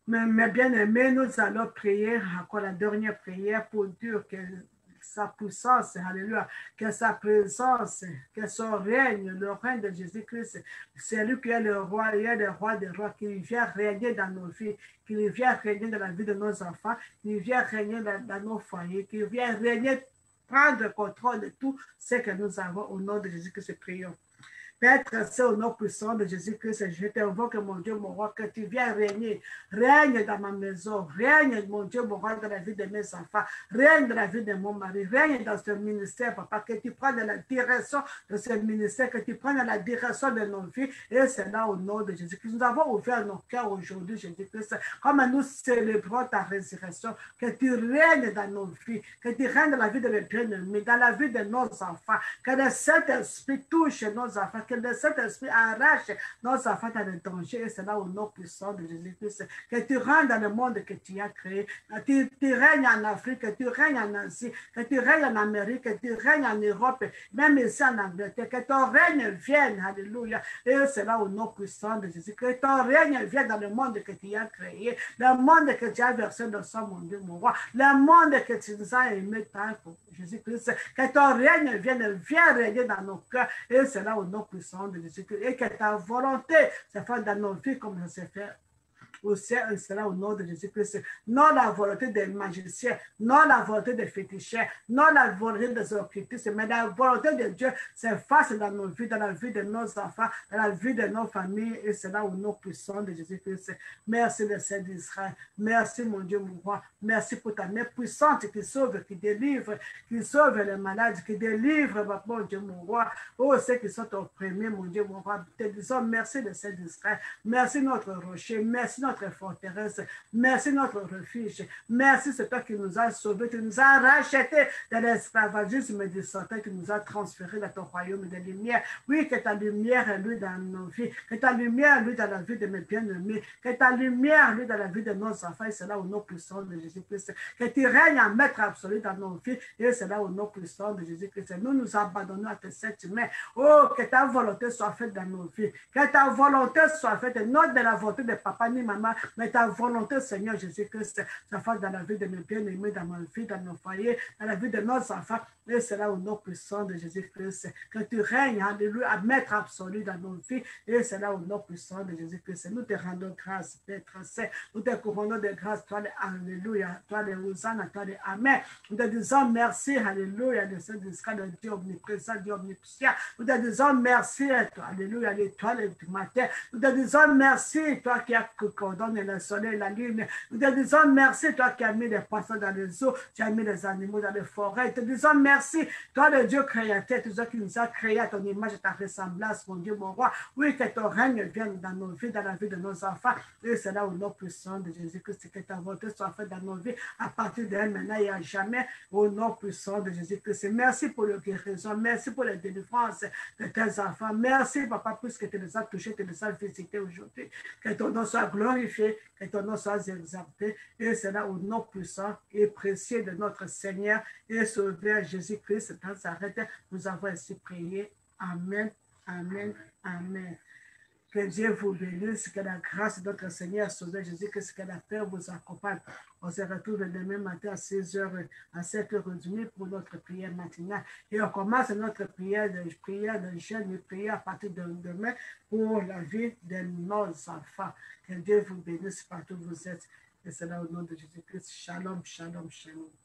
Mais, mes bien-aimés, nous allons prier encore la dernière prière pour dire que sa puissance, alléluia, que sa présence, que son règne, le règne de Jésus-Christ, c'est lui qui est le roi, il est le roi des rois, qui vient régner dans nos vies, qui vient régner dans la vie de nos enfants, qui vient régner dans, dans nos foyers, qui vient régner, prendre contrôle de tout ce que nous avons au nom de Jésus-Christ, prions. Père, c'est au nom puissant de Jésus-Christ, je t'invoque, mon Dieu, mon roi, que tu viennes régner. Règne dans ma maison, règne, mon Dieu, mon roi, dans la vie de mes enfants, règne dans la vie de mon mari, règne dans ce ministère, papa, que tu prennes la direction de ce ministère, que tu prennes la direction de nos vies, et c'est là au nom de Jésus-Christ. Nous avons ouvert nos cœurs aujourd'hui, Jésus-Christ, comme nous célébrons ta résurrection, que tu règnes dans nos vies, que tu règnes dans la vie de mes bien-aimés, dans la vie de nos enfants, que le Saint-Esprit touche nos enfants, que le Saint-Esprit arrache nos enfants dans le danger, et c'est là au nom puissant de Jésus-Christ, que tu rentres dans le monde que tu as créé, que tu, tu règnes en Afrique, que tu règnes en Asie, que tu règnes en Amérique, que tu règnes en Europe, même ici en Angleterre, que ton règne vienne, alléluia, et c'est là au nom puissant de Jésus, que ton règne vienne dans le monde que tu as créé, le monde que tu as versé dans son, mon Dieu, mon roi, le monde que tu nous as aimé tant pour Jésus-Christ, que ton règne vienne, viens régner dans nos cœurs, et c'est là au nom puissant de Jésus-Christ, et que ta volonté se fasse dans nos vies comme ça s'est fait au ciel, cela au nom de Jésus-Christ. Non la volonté des magiciens, non la volonté des féticheurs, non la volonté des occultistes, mais la volonté de Dieu s'efface dans nos vies, dans la vie de nos enfants, dans la vie de nos familles, et cela au nom puissant de Jésus-Christ. Merci le Seigneur d'Israël. Merci mon Dieu, mon roi. Merci pour ta main puissante qui sauve, qui délivre, qui sauve les malades, qui délivre, mon Dieu, mon roi. Oh, ceux qui sont opprimés, mon Dieu, mon roi. Te disons merci le Seigneur d'Israël. Merci notre rocher. Merci notre notre forteresse. Merci notre refuge. Merci, c'est toi qui nous as sauvés, qui nous as rachetés de l'esclavagisme du Satan, qui nous a transférés dans ton royaume de lumière. Oui, que ta lumière, lui, dans nos vies, que ta lumière, lui, dans la vie de mes bien-aimés, que ta lumière, lui, dans la vie de nos enfants, et c'est là au nom puissant de Jésus-Christ. Que tu règnes en maître absolu dans nos vies, et c'est là au nom puissant de Jésus-Christ. Nous nous abandonnons à tes saintes mains. Oh, que ta volonté soit faite dans nos vies, que ta volonté soit faite, non de la volonté de papa ni maman, mais ta volonté, Seigneur Jésus-Christ, ça fasse dans la vie de mes bien-aimés, dans ma vie, dans nos foyers, dans la vie de nos enfants, et c'est là au nom puissant de Jésus-Christ, que tu règnes, alléluia, à maître absolu dans nos vies, et c'est là au nom puissant de Jésus-Christ. Nous te rendons grâce, Père saint, nous te couronnons de grâce, toi, alléluia, toi, les hosanna, toi, les amen. Nous te disons merci, alléluia, de ce discours de Dieu omniprésent, Dieu omnipotent. Nous te disons merci, toi, alléluia, l'étoile du matin. Nous te disons merci, toi qui as donne le soleil, la lune. Nous te disons merci, toi qui as mis les poissons dans les eaux, tu as mis les animaux dans les forêts. Nous te disons merci, toi le Dieu créateur, toi qui nous a créé à ton image et ta ressemblance, mon Dieu, mon roi. Oui, que ton règne vienne dans nos vies, dans la vie de nos enfants. Et c'est là au nom puissant de Jésus-Christ, que ta volonté soit faite dans nos vies, à partir de maintenant et à jamais, au nom puissant de Jésus-Christ. Merci pour le guérison, merci pour la délivrance de tes enfants. Merci, papa, puisque tu les as touchés, tu les as visités aujourd'hui. Que ton nom soit glorifié, que ton nom soit exalté, et c'est là au nom puissant et précieux de notre Seigneur et Sauveur Jésus-Christ dans sa retraite. Nous avons ainsi prié. Amen, amen, amen. Que Dieu vous bénisse, que la grâce de notre Seigneur Sauveur Jésus-Christ, que la paix vous accompagne. On se retrouve demain matin à six heures, à sept heures trente pour notre prière matinale. Et on commence notre prière de prière de jeûne et prière à partir de demain pour la vie de nos enfants. Que Dieu vous bénisse partout où vous êtes. Et c'est là au nom de Jésus-Christ. Shalom, shalom, shalom.